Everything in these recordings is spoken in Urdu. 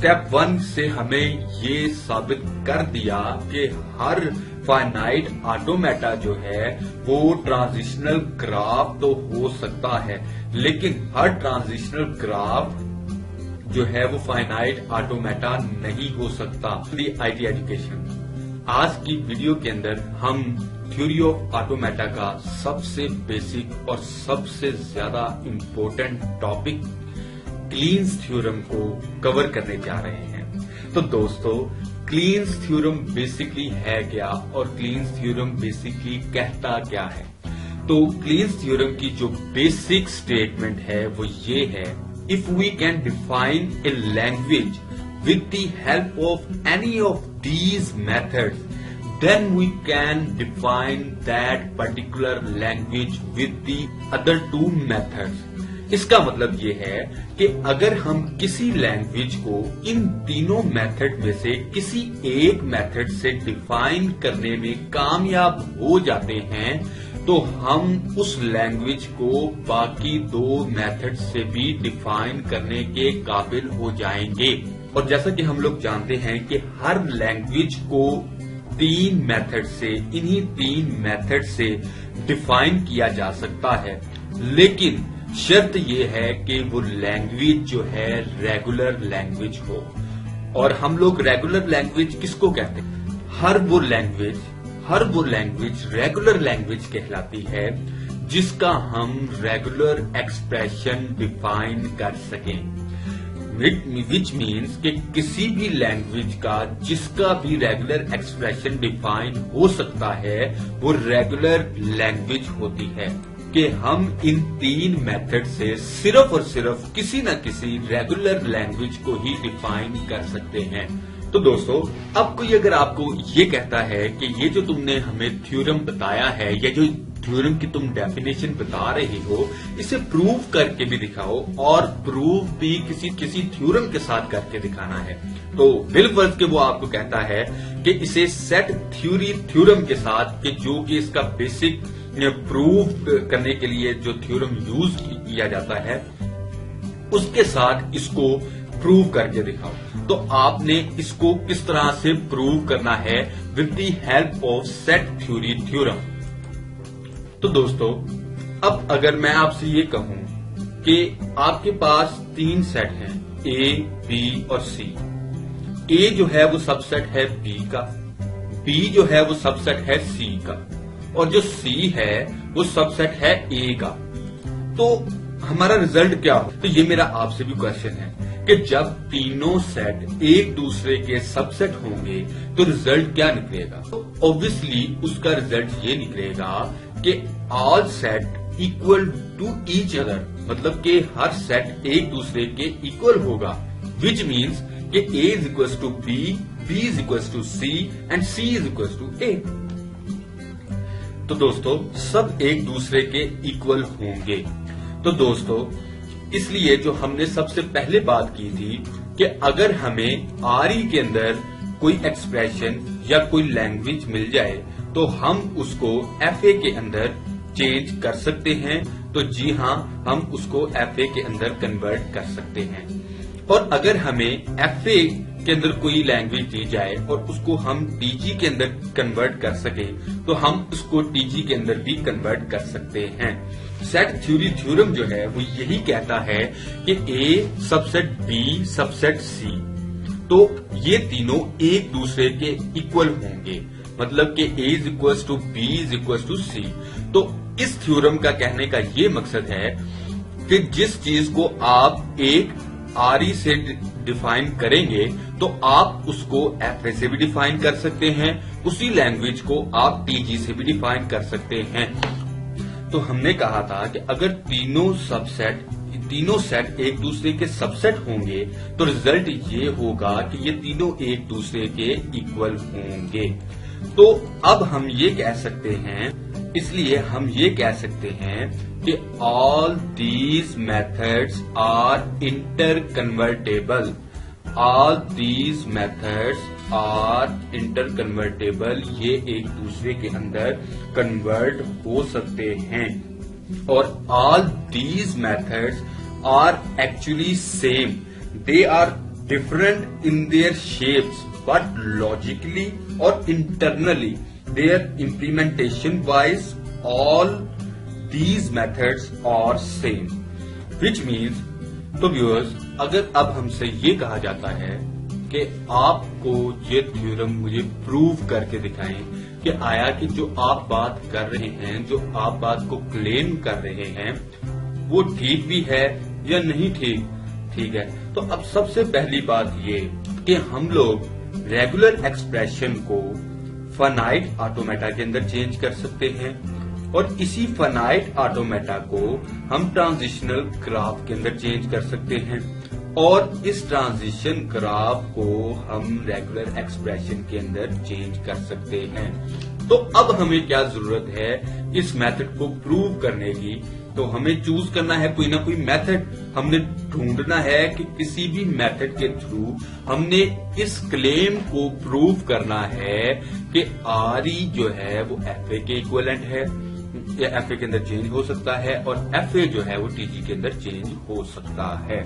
स्टेप 1 से हमें ये साबित कर दिया कि हर फाइनाइट ऑटोमेटा जो है वो ट्रांजिशनल ग्राफ तो हो सकता है, लेकिन हर ट्रांजिशनल ग्राफ जो है वो फाइनाइट ऑटोमेटा नहीं हो सकता। आईटी एजुकेशन आज की वीडियो के अंदर हम थ्योरी ऑफ ऑटोमेटा का सबसे बेसिक और सबसे ज्यादा इम्पोर्टेंट टॉपिक क्लीन्स थ्योरम को कवर करने जा रहे हैं। तो दोस्तों, क्लीन्स थ्योरम बेसिकली है क्या और क्लीन्स थ्योरम बेसिकली कहता क्या है? तो क्लीन्स थ्योरम की जो बेसिक स्टेटमेंट है वो ये है, if we can define a language with the help of any of these methods, then we can define that particular language with the other two methods. इसका मतलब ये है कि अगर हम किसी लैंग्वेज को इन तीनों मेथड में से किसी एक मेथड से डिफाइन करने में कामयाब हो जाते हैं तो हम उस लैंग्वेज को बाकी दो मेथड से भी डिफाइन करने के काबिल हो जाएंगे। और जैसा कि हम लोग जानते हैं कि हर लैंग्वेज को तीन मेथड से, इन्हीं तीन मेथड से डिफाइन किया जा सकता है, लेकिन शर्त ये है कि वो लैंग्वेज जो है रेगुलर लैंग्वेज हो। और हम लोग रेगुलर लैंग्वेज किसको कहते हैं? हर वो लैंग्वेज रेगुलर लैंग्वेज कहलाती है जिसका हम रेगुलर एक्सप्रेशन डिफाइन कर सकें। विच मीन्स कि किसी भी लैंग्वेज का जिसका भी रेगुलर एक्सप्रेशन डिफाइन हो सकता है वो रेगुलर लैंग्वेज होती है, कि हम इन तीन मेथड से सिर्फ और सिर्फ किसी न किसी रेगुलर लैंग्वेज को ही डिफाइन कर सकते हैं। तो दोस्तों, अब कोई अगर आपको ये कहता है कि ये जो तुमने हमें थ्योरम बताया है, ये जो थ्योरम की तुम डेफिनेशन बता रहे हो, इसे प्रूव करके भी दिखाओ और प्रूव भी किसी थ्योरम के साथ करके दिखाना है, तो बिलफर्ज के वो आपको कहता है कि इसे सेट थ्योरी थ्योरम के साथ, कि जो कि इसका बेसिक प्रूव करने के लिए जो थ्योरम यूज किया जाता है उसके साथ इसको प्रूव करके दिखाओ। तो आपने इसको किस तरह से प्रूव करना है? With the help of set theory theorem. तो दोस्तों, अब अगर मैं आपसे ये कहूं कि आपके पास तीन सेट हैं, ए, बी और सी। ए जो है वो सबसेट है बी का, बी जो है वो सबसेट है सी का, और जो सी है वो सबसेट है ए का। तो हमारा रिजल्ट क्या हो? तो ये मेरा आपसे भी क्वेश्चन है कि जब तीनों सेट एक दूसरे के सबसेट होंगे तो रिजल्ट क्या निकलेगा? तो ऑब्वियसली उसका रिजल्ट ये निकलेगा कि all set equal to each other, मतलब कि हर सेट एक दूसरे के इक्वल होगा, विच मीन्स कि A is equal to B, B is equal to C and C is equal to A. तो दोस्तों, सब एक दूसरे के इक्वल होंगे। तो दोस्तों, इसलिए जो हमने सबसे पहले बात की थी कि अगर हमें आरई के अंदर कोई एक्सप्रेशन या कोई लैंग्वेज मिल जाए तो हम उसको एफए के अंदर चेंज कर सकते हैं। तो जी हाँ, हम उसको एफए के अंदर कन्वर्ट कर सकते हैं। और अगर हमें एफए के अंदर कोई लैंग्वेज दी जाए और उसको हम टीजी के अंदर कन्वर्ट कर सके तो हम उसको टीजी के अंदर भी कन्वर्ट कर सकते हैं। सेट थ्योरी थ्योरम जो है वो यही कहता है कि A subset B subset C, तो ये तीनों एक दूसरे के इक्वल होंगे, मतलब कि A is equal to B is equal to C. तो इस थ्योरम का कहने का ये मकसद है कि जिस चीज को आप एक आरई से डिफाइन करेंगे तो आप उसको एफए से भी डिफाइन कर सकते हैं, उसी लैंग्वेज को आप टीजी से भी डिफाइन कर सकते हैं। तो हमने कहा था कि अगर तीनों सेट एक दूसरे के सबसेट होंगे तो रिजल्ट ये होगा कि ये तीनों एक दूसरे के इक्वल होंगे। तो अब हम ये कह सकते हैं, इसलिए हम ये कह सकते हैं कि all these methods are inter convertible, all these methods are inter convertible, ये एक दूसरे के अंदर कन्वर्ट हो सकते हैं। और all these methods are actually same, they are different in their shapes, but logically or internally, their implementation wise, all these methods are same. Which means, تو viewers, اگر اب ہم سے یہ کہا جاتا ہے کہ آپ کو یہ تھیورم مجھے پروو کر کے دکھائیں کہ آیا کہ جو آپ بات کر رہے ہیں، جو آپ بات کو کلیم کر رہے ہیں، وہ ٹھیک بھی ہے یا نہیں ٹھیک ہے، تو اب سب سے پہلی بات یہ کہ ہم لوگ ریگولر ایکسپریشن کو فنائٹ آٹومیٹا کے اندر چینج کر سکتے ہیں، اور اسی فنائٹ آٹومیٹا کو ہم ٹرانزیشنل گراف کے اندر چینج کر سکتے ہیں، اور اس ٹرانزیشن گراف کو ہم ریگولر ایکسپریشن کے اندر چینج کر سکتے ہیں۔ تو اب ہمیں کیا ضرورت ہے اس میتھڈ کو پروو کرنے کی؟ تو ہمیں چوز کرنا ہے کوئی نہ کوئی میتھڈ، ہم نے ڈھونڈنا ہے کہ کسی بھی میتھڈ کے تھرو ہم نے اس کلیم کو پروو کرنا ہے کہ آر ای جو ہے وہ ایف اے کے ایکویلنٹ ہے، یا ایف اے کے اندر چینج ہو سکتا ہے، اور ایف اے جو ہے وہ ٹی جی کے اندر چینج ہو سکتا ہے۔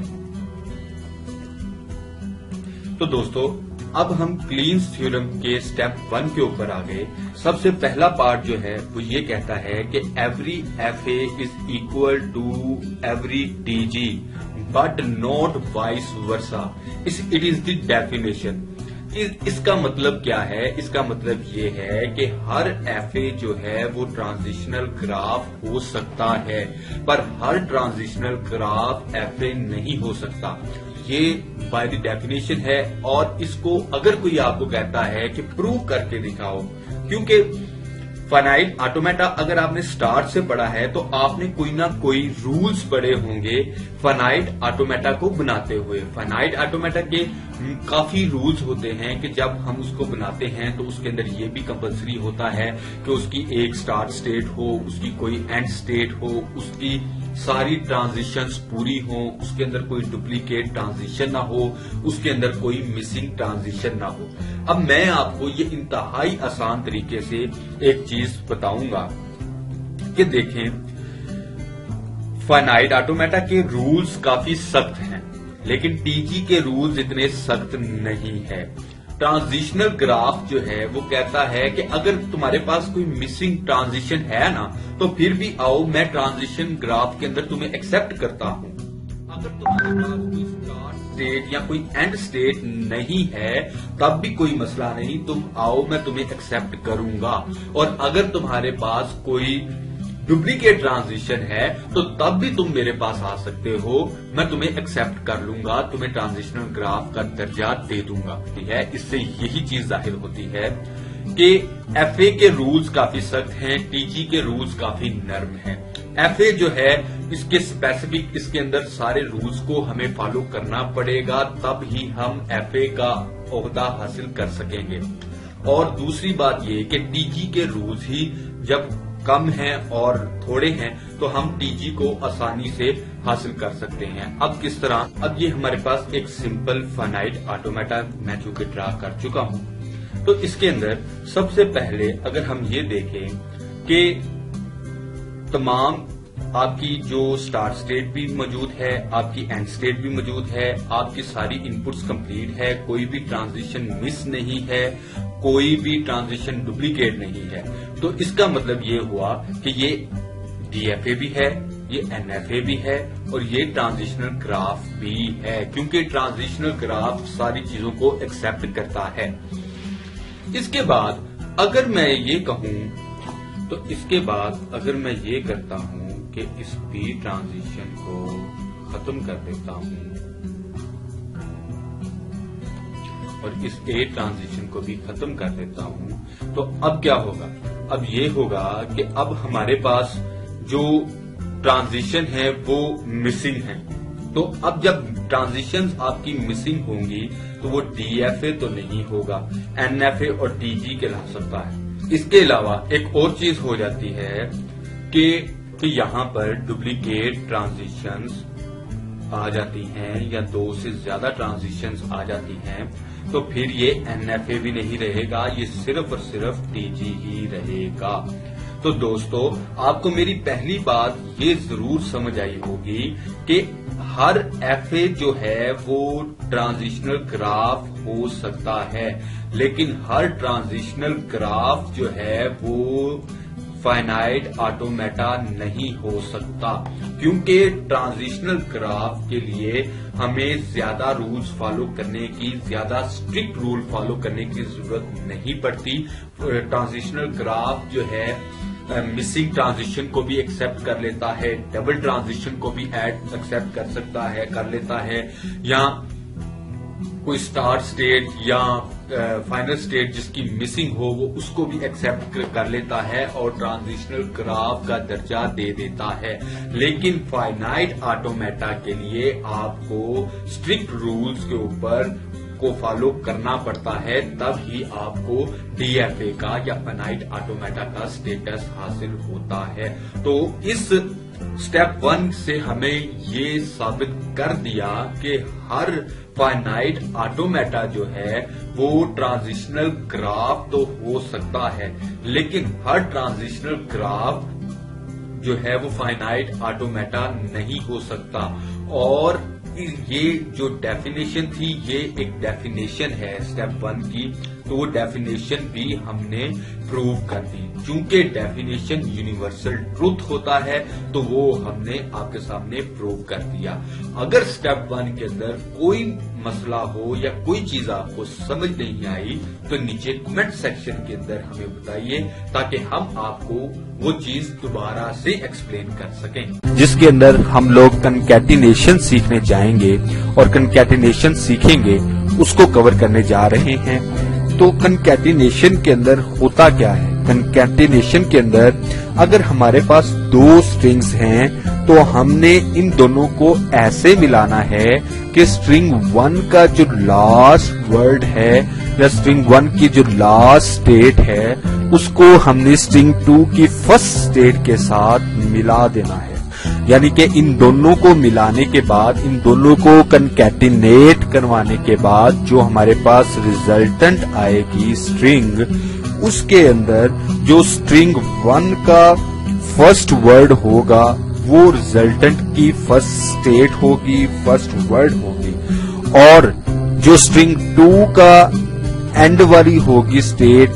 تو دوستو، اب ہم کلینز تھیورم کے سٹیپ 1 کے اوپر آ گئے۔ سب سے پہلا پارٹ جو ہے وہ یہ کہتا ہے کہ every F A is equal to every T G but not vice versa. It is the definition. اس کا مطلب کیا ہے؟ اس کا مطلب یہ ہے کہ ہر ایف اے جو ہے وہ ٹرانزیشنل گراف ہو سکتا ہے، پر ہر ٹرانزیشنل گراف ایف اے نہیں ہو سکتا۔ یہ بائی دی ڈیفینیشن ہے، اور اس کو اگر کوئی آپ کو کہتا ہے کہ پروو کر کے دکھاؤ، کیونکہ فنائٹ آٹومیٹا اگر آپ نے سٹارٹ سے پڑھا ہے تو آپ نے کوئی نہ کوئی رولز پڑھے ہوں گے فنائٹ آٹومیٹا کو بناتے ہوئے۔ فنائٹ آٹومیٹا کے کافی رولز ہوتے ہیں کہ جب ہم اس کو بناتے ہیں تو اس کے اندر یہ بھی کمپلسری ہوتا ہے کہ اس کی ایک سٹارٹ سٹیٹ ہو، اس کی کوئی اینڈ سٹیٹ ہو، اس کی ساری ٹرانزیشنز پوری ہوں، اس کے اندر کوئی ڈپلیکیٹ ٹرانزیشن نہ ہو، اس کے اندر کوئی مسنگ ٹرانزیشن نہ ہو۔ اب میں آپ کو یہ انتہائی آسان طریقے سے ایک چیز بتاؤں گا کہ دیکھیں، فائنائٹ آٹومیٹا کے رولز کافی سخت ہیں، لیکن ٹی جی کے رولز اتنے سخت نہیں ہے۔ ٹرانزیشنل گراف جو ہے وہ کہتا ہے کہ اگر تمہارے پاس کوئی مسنگ ٹرانزیشن ہے نا، تو پھر بھی آؤ میں ٹرانزیشن گراف کے اندر تمہیں ایکسپٹ کرتا ہوں۔ اگر تمہارے پاس کوئی اسٹارٹ اسٹیٹ یا کوئی اینڈ اسٹیٹ نہیں ہے تب بھی کوئی مسئلہ نہیں، تم آؤ میں تمہیں ایکسپٹ کروں گا، اور اگر تمہارے پاس کوئی ڈپلیکیٹ ٹرانزیشن ہے تو تب بھی تم میرے پاس آ سکتے ہو، میں تمہیں ایکسپٹ کر لوں گا، تمہیں ٹرانزیشنل گراف کا درجہ دے دوں گا۔ اس سے یہی چیز ظاہر ہوتی ہے کہ ایف اے کے رولز کافی سخت ہیں، ٹی جی کے رولز کافی نرم ہیں۔ ایف اے جو ہے اس کے اسپیسیفک، اس کے اندر سارے رولز کو ہمیں فالو کرنا پڑے گا، تب ہی ہم ایف اے کا عہدہ حاصل کر سکیں گے۔ اور دوسری بات یہ کہ ٹی جی کے رولز ہی جب کم ہیں اور تھوڑے ہیں تو ہم ٹی جی کو آسانی سے حاصل کر سکتے ہیں۔ اب کس طرح؟ اب یہ ہمارے پاس ایک سمپل فائنائٹ آٹومیٹا میں چونکہ ڈرا کر چکا ہوں، تو اس کے اندر سب سے پہلے اگر ہم یہ دیکھیں کہ تمام آپ کی جو سٹارٹ سٹیٹ بھی موجود ہے، آپ کی اینڈ سٹیٹ بھی موجود ہے، آپ کی ساری ان پٹس کمپلیٹ ہے، کوئی بھی ٹرانزیشن مس نہیں ہے، کوئی بھی ٹرانزیشن ڈپلیکیٹ نہیں ہے، تو اس کا مطلب یہ ہوا کہ یہ ڈی ایف اے بھی ہے، یہ این ایف اے بھی ہے، اور یہ ٹرانزیشنل گراف بھی ہے، کیونکہ ٹرانزیشنل گراف ساری چیزوں کو ایکسپٹ کرتا ہے۔ اس کے بعد اگر میں یہ کہوں، تو اس کے بعد اگر میں یہ کرتا ہوں کہ اس بی ٹرانزیشن کو ختم کر دیتا ہوں اور اس اے ٹرانزیشن کو بھی ختم کر دیتا ہوں، تو اب کیا ہوگا؟ اب یہ ہوگا کہ اب ہمارے پاس جو ٹرانزیشن ہے وہ مسنگ ہے، تو اب جب ٹرانزیشنز آپ کی مسنگ ہوں گی تو وہ ڈی ایف اے تو نہیں ہوگا، این ایف اے اور ٹی جی کہلا سکتا ہے۔ اس کے علاوہ ایک اور چیز ہو جاتی ہے کہ یہاں پر ڈپلیکیٹ ٹرانزیشنز آ جاتی ہیں یا دو سے زیادہ ٹرانزیشنز آ جاتی ہیں، تو پھر یہ این ایف اے بھی نہیں رہے گا، یہ صرف اور صرف ٹی جی ہی رہے گا۔ تو دوستو آپ کو میری پہلی بات یہ ضرور سمجھ آئی ہوگی کہ ہر ایف اے جو ہے وہ ٹرانزیشنل گراف ہو سکتا ہے، لیکن ہر ٹرانزیشنل گراف جو ہے وہ فائنائٹ آٹومیٹا نہیں ہو سکتا، کیونکہ ٹرانزیشنل گراف کے لیے ہمیں زیادہ رولز فالو کرنے کی، زیادہ اسٹرکٹ رول فالو کرنے کی ضرورت نہیں پڑتی۔ ٹرانزیشنل گراف جو ہے مسنگ ٹرانزیشن کو بھی ایکسپٹ کر لیتا ہے، ڈبل ٹرانزیشن کو بھی ایکسپٹ کر سکتا ہے، کر لیتا ہے، یا کوئی اسٹارٹ اسٹیٹ یا فائنل اسٹیٹ جس کی مسنگ ہو وہ اس کو بھی ایکسپٹ کر لیتا ہے اور ٹرانزیشنل گراف کا درجہ دے دیتا ہے۔ لیکن فائنائٹ آٹومیٹا کے لیے آپ کو اسٹرکٹ رولز کے اوپر کو فالو کرنا پڑتا ہے، تب ہی آپ کو ڈی ایف اے کا یا فائنائٹ آٹومیٹا کا سٹیٹس حاصل ہوتا ہے۔ تو اس سٹیپ 1 سے ہمیں یہ ثابت کر دیا کہ ہر فائنائٹ آٹومیٹا جو ہے وہ ٹرانزیشنل گراف تو ہو سکتا ہے، لیکن ہر ٹرانزیشنل گراف جو ہے وہ فائنائٹ آٹومیٹا نہیں ہو سکتا۔ اور یہ جو ڈیفینیشن تھی یہ ایک ڈیفینیشن ہے سٹیپ 1 کی، تو وہ ڈیفینیشن بھی ہم نے پروو کر دی۔ چونکہ ڈیفینیشن یونیورسل ٹروتھ ہوتا ہے تو وہ ہم نے آپ کے سامنے پروو کر دیا۔ اگر سٹیپ 1 کے اندر کوئی مسئلہ ہو یا کوئی چیز آپ کو سمجھ نہیں آئی تو نیچے کمنٹ سیکشن کے اندر ہمیں بتائیے تاکہ ہم آپ کو وہ چیز دوبارہ سے ایکسپلین کر سکیں، جس کے اندر ہم لوگ کنکیٹینیشن سیکھنے جائیں گے اور کنکیٹینیشن سیکھیں گے اس کو کور کرنے جا رہے ہیں۔ تو کنکیٹینیشن کے اندر ہوتا کیا ہے؟ کنکیٹینیشن کے اندر اگر ہمارے پاس دو سٹرنگز ہیں تو ہم نے ان دونوں کو ایسے ملانا ہے کہ سٹرنگ 1 کا جو لاسٹ ورڈ ہے یا سٹرنگ 1 کی جو لاسٹ سٹیٹ ہے اس کو ہم نے سٹرنگ 2 کی فرسٹ سٹیٹ کے ساتھ ملا دینا ہے، یعنی کہ ان دونوں کو ملانے کے بعد، ان دونوں کو کنکیٹینیٹ کروانے کے بعد جو ہمارے پاس ریزلٹنٹ آئے گی سٹرنگ، اس کے اندر جو سٹرنگ 1 کا فرسٹ ورڈ ہوگا وہ ریزلٹنٹ کی فرسٹ سٹیٹ ہوگی، فرسٹ ورڈ ہوگی، اور جو سٹرنگ 2 کا اینڈ والی ہوگی سٹیٹ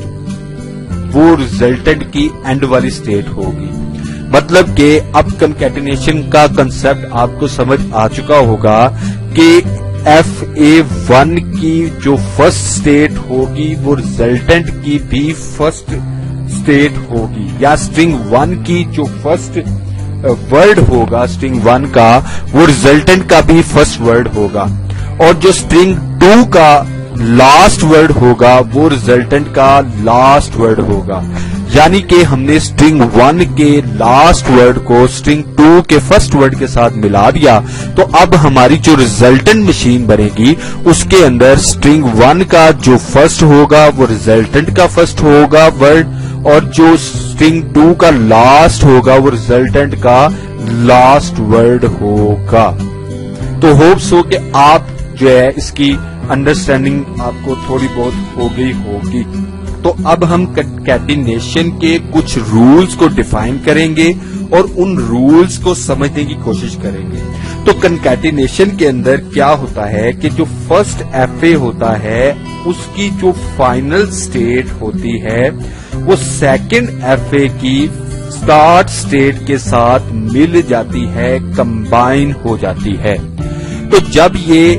وہ ریزلٹنٹ کی اینڈ والی سٹیٹ ہوگی۔ مطلب کہ اب کنکیٹینیشن کا کنسپٹ آپ کو سمجھ آ چکا ہوگا کہ ایف اے 1 کی جو فرسٹ سٹیٹ ہوگی وہ ریزلٹنٹ کی بھی فرسٹ سٹیٹ ہوگی، یا سٹرنگ 1 کی جو فرسٹ ورڈ ہوگا سٹرنگ 1 کا وہ ریزلٹنٹ کا بھی فرسٹ ورڈ ہوگا، اور جو سٹرنگ 2 کا لاسٹ ورڈ ہوگا وہ ریزلٹنٹ کا لاسٹ ورڈ ہوگا۔ یعنی کہ ہم نے سٹرنگ 1 کے لاسٹ ورڈ کو سٹرنگ 2 کے فرسٹ ورڈ کے ساتھ ملا دیا، تو اب ہماری جو ریزلٹنٹ مشین بنے گی اس کے اندر سٹرنگ 1 کا جو فرسٹ ہوگا وہ ریزلٹنٹ کا فرسٹ ہوگا ورڈ، اور جو سٹرنگ 2 کا لاسٹ ہوگا وہ ریزلٹنٹ کا لاسٹ ورڈ ہوگا۔ تو ہوپس ہو کہ آپ جو ہے اس کی انڈرسٹینڈنگ آپ کو تھوڑی بہت ہو گئی ہوگی۔ تو اب ہم کنکیٹینیشن کے کچھ رولز کو ڈیفائن کریں گے اور ان رولز کو سمجھنے کی کوشش کریں گے۔ تو کنکیٹینیشن کے اندر کیا ہوتا ہے کہ جو فرسٹ ایف اے ہوتا ہے اس کی جو فائنل سٹیٹ ہوتی ہے وہ سیکنڈ ایف اے کی سٹارٹ سٹیٹ کے ساتھ مل جاتی ہے، کمبائن ہو جاتی ہے۔ تو جب یہ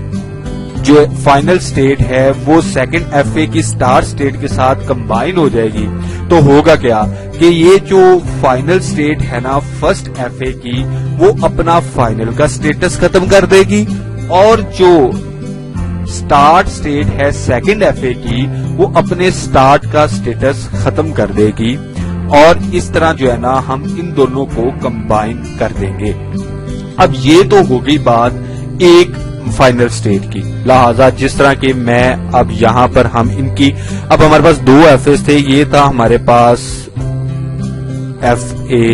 جو فائنل سٹیٹ ہے وہ سیکنڈ ایف اے کی سٹارٹ سٹیٹ کے ساتھ کمبائن ہو جائے گی تو ہوگا کیا کہ یہ جو فائنل سٹیٹ ہے نا فرسٹ ایف اے کی وہ اپنا فائنل کا سٹیٹس ختم کر دے گی، اور جو سٹارٹ سٹیٹ ہے سیکنڈ ایف اے کی وہ اپنے سٹارٹ کا سٹیٹس ختم کر دے گی، اور اس طرح جو ہے نا ہم ان دونوں کو کمبائن کر دیں گے۔ اب یہ تو ہو گئی بات ایک فائنل سٹیٹ کی، لہذا جس طرح کہ میں اب یہاں پر ہم ان کی اب ہمارے پاس دو ایف اے تھے، یہ تھا ہمارے پاس ایف اے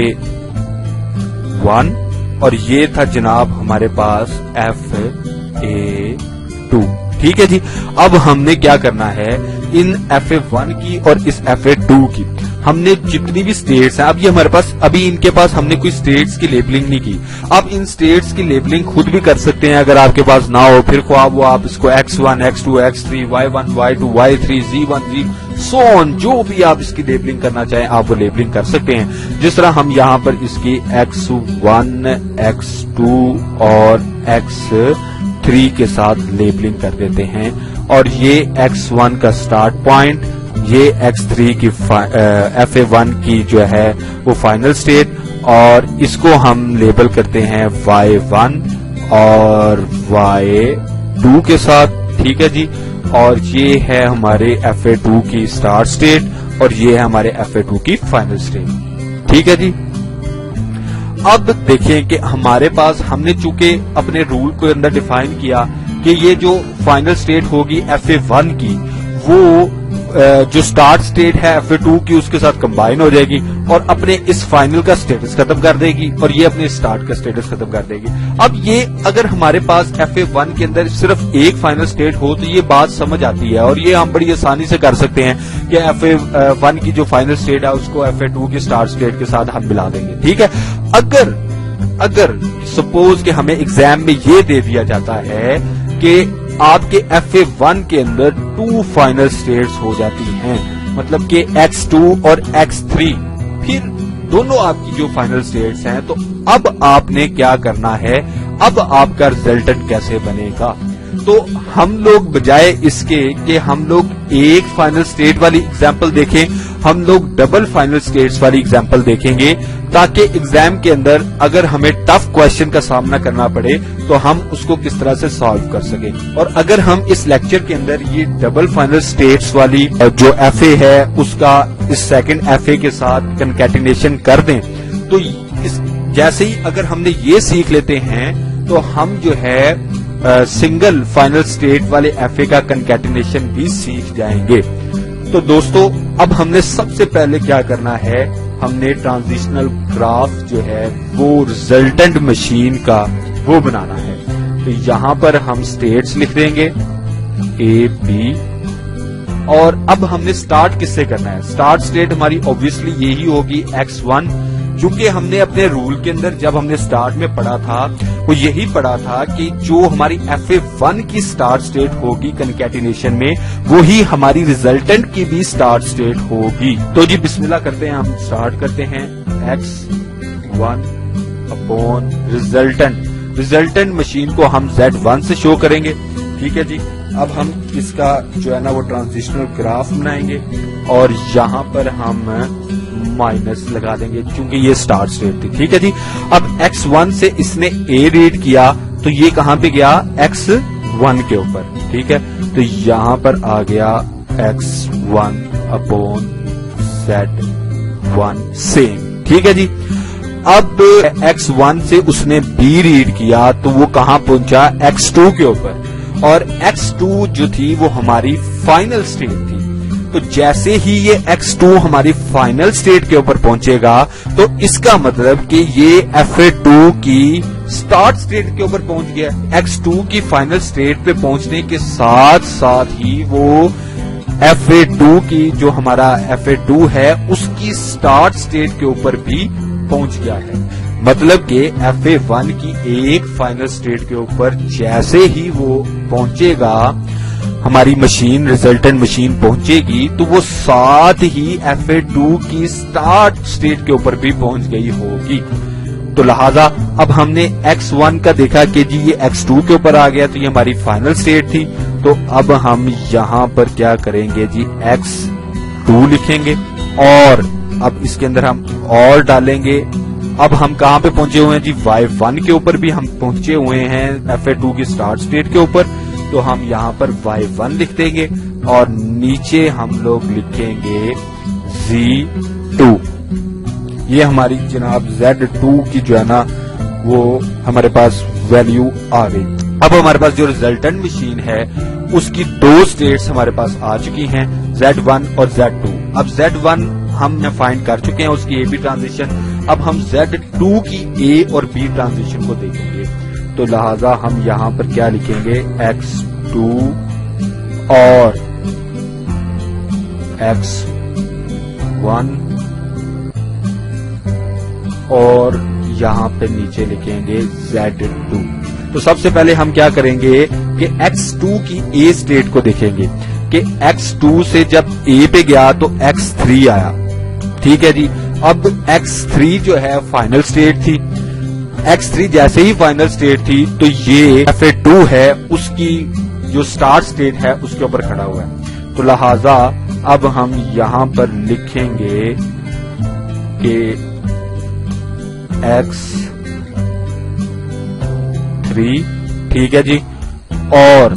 1 اور یہ تھا جناب ہمارے پاس ایف اے 2، ٹھیک ہے جی۔ اب ہم نے کیا کرنا ہے ان ایف اے 1 کی اور اس ایف اے 2 کی، ہم نے جتنی بھی اسٹیٹس ہیں، اب یہ ہمارے پاس ابھی ان کے پاس ہم نے کوئی اسٹیٹس کی لیبلنگ نہیں کی. آپ ان اسٹیٹس کی لیبلنگ خود بھی کر سکتے ہیں اگر آپ کے پاس نہ ہو. پھر خواب وہ آپ اس کو x1 x2 x3 y1 y2 y3 z1 z سو آن جو بھی آپ اس کی لیبلنگ کرنا چاہیں آپ وہ لیبلنگ کر سکتے ہیں. جس طرح ہم یہاں پر اس کی x1 x2 اور x3 کے ساتھ لیبلنگ کر دیتے ہیں، اور یہ x1 کا سٹارٹ پوائنٹ، یہ x3 کی fa1 کی جو ہے وہ فائنل سٹیٹ، اور اس کو ہم لیبل کرتے ہیں y1 اور y2 کے ساتھ. ٹھیک ہے جی، اور یہ ہے ہمارے fa2 کی سٹارٹ سٹیٹ اور یہ ہے ہمارے fa2 کی فائنل سٹیٹ. ٹھیک ہے جی. اب دیکھیں کہ ہمارے پاس ہم نے چونکہ اپنے رول کو اندر ڈیفائن کیا کہ یہ جو فائنل سٹیٹ ہوگی fa1 کی وہ جو سٹارٹ سٹیٹ ہے fa2 کی اس کے ساتھ کمبائن ہو جائے گی اور اپنے اس فائنل کا سٹیٹس ختم کر دے گی اور یہ اپنے سٹارٹ کا سٹیٹس ختم کر دے گی. اب یہ اگر ہمارے پاس fa1 کے اندر صرف ایک فائنل سٹیٹ ہو تو یہ بات سمجھ آتی ہے اور یہ ہم بڑی آسانی سے کر سکتے ہیں کہ fa1 کی جو فائنل سٹیٹ ہے اس کو fa2 کی سٹارٹ سٹیٹ کے ساتھ ہم ملا دیں گے. ٹھیک ہے. اگر سپوز کہ ہمیں ایگزام میں یہ دے دیا جاتا ہے کہ آپ کے fa1 کے اندر 2 فائنل سٹیٹس ہو جاتی ہیں، مطلب کہ x2 اور x3، پھر دونوں آپ کی جو فائنل سٹیٹس ہیں، تو اب آپ نے کیا کرنا ہے، اب آپ کا ریزلٹنٹ کیسے بنے گا. تو ہم لوگ بجائے اس کے کہ ہم لوگ ایک فائنل سٹیٹ والی ایگزامپل دیکھیں، ہم لوگ ڈبل فائنل سٹیٹس والی ایگزامپل دیکھیں گے تاکہ ایگزام کے اندر اگر ہمیں ٹف کوشچن کا سامنا کرنا پڑے تو ہم اس کو کس طرح سے سالو کر سکیں. اور اگر ہم اس لیکچر کے اندر یہ ڈبل فائنل سٹیٹس والی جو ایف اے ہے اس کا اس سیکنڈ ایف اے کے ساتھ کنکیٹینیشن کر دیں تو جیسے ہی اگر ہم نے یہ سیکھ لیتے ہیں تو ہم جو ہے سنگل فائنل سٹیٹ والے ایف اے کا کنکیٹینیشن بھی سیکھ جائیں گے. تو دوستو اب ہم نے سب سے پہلے کیا کرنا ہے، ہم نے ٹرانزیشنل گراف جو ہے وہ ریزلٹنٹ مشین کا وہ بنانا ہے. تو یہاں پر ہم سٹیٹس لکھ دیں گے اے بی، اور اب ہم نے سٹارٹ کس سے کرنا ہے. سٹارٹ سٹیٹ ہماری obviously یہی ہوگی x1، چونکہ ہم نے اپنے رول کے اندر جب ہم نے سٹارٹ میں پڑھا تھا وہ یہی پڑھا تھا کہ جو ہماری fa1 کی سٹارٹ سٹیٹ ہوگی کنکیٹینیشن میں وہی ہماری ریزلٹنٹ کی بھی سٹارٹ سٹیٹ ہوگی. تو جی بسم اللہ کرتے ہیں، ہم سٹارٹ کرتے ہیں x1 اپون ریزلٹنٹ مشین کو ہم z1 سے شو کریں گے. ٹھیک ہے جی. اب ہم اس کا جو ہے نا وہ ٹرانزیشنل گراف بنائیں گے اور یہاں پر ہم مائنس لگا دیں گے چونکہ یہ سٹارٹ سٹیٹ تھی. ٹھیک ہے جی. اب x1 سے اس نے A ریڈ کیا تو یہ کہاں پہ گیا، x1 کے اوپر. ٹھیک ہے. تو یہاں پر آ گیا x1 اپون z1 سیم. ٹھیک ہے جی. اب x1 سے اس نے B ریڈ کیا تو وہ کہاں پہنچا، x2 کے اوپر، اور x2 جو تھی وہ ہماری فائنل سٹیٹ تھی. تو جیسے ہی یہ x2 ہماری فائنل سٹیٹ کے اوپر پہنچے گا تو اس کا مطلب کہ یہ fa2 کی سٹارٹ سٹیٹ کے اوپر پہنچ گیا. x2 کی فائنل سٹیٹ پہ پہنچنے کے ساتھ ساتھ ہی وہ fa2 کی جو ہمارا fa2 ہے اس کی سٹارٹ سٹیٹ کے اوپر بھی پہنچ گیا ہے. مطلب کہ fa1 کی ایک فائنل سٹیٹ کے اوپر جیسے ہی وہ پہنچے گا، ہماری مشین ریزلٹنٹ مشین پہنچے گی تو وہ ساتھ ہی fa2 کی سٹارٹ سٹیٹ کے اوپر بھی پہنچ گئی ہوگی. تو لہذا اب ہم نے x1 کا دیکھا کہ جی یہ x2 کے اوپر آ گیا تو یہ ہماری فائنل سٹیٹ تھی. تو اب ہم یہاں پر کیا کریں گے جی، x2 لکھیں گے اور اب اس کے اندر ہم اور ڈالیں گے. اب ہم کہاں پہ پہنچے ہوئے ہیں جی، y1 کے اوپر بھی ہم پہنچے ہوئے ہیں fa2 کی سٹارٹ سٹیٹ کے اوپر. تو ہم یہاں پر y1 لکھ دیں گے اور نیچے ہم لوگ لکھیں گے z2. یہ ہماری جناب z2 کی جو ہے نا وہ ہمارے پاس ویلیو آ گئی. اب ہمارے پاس جو ریزلٹنٹ مشین ہے اس کی 2 سٹیٹس ہمارے پاس آ چکی ہیں، z1 اور z2. اب z1 ہم نے فائنڈ کر چکے ہیں اس کی اے بی ٹرانزیشن. اب ہم z2 کی اے اور بی ٹرانزیشن کو دیکھیں گے. تو لہذا ہم یہاں پر کیا لکھیں گے، x2 اور x1 اور یہاں پہ نیچے لکھیں گے Z2. تو سب سے پہلے ہم کیا کریں گے کہ X2 کی A اسٹیٹ کو دیکھیں گے کہ X2 سے جب A پہ گیا تو X3 آیا. ٹھیک ہے جی. اب X3 جو ہے فائنل اسٹیٹ تھی. X3 جیسے ہی فائنل اسٹیٹ تھی تو یہ FA2 ہے, اس کی جو سٹارٹ اسٹیٹ ہے اس کے اوپر کھڑا ہوا ہے. تو لہذا اب ہم یہاں پر لکھیں گے کہ X3 ٹھیک ہے جی اور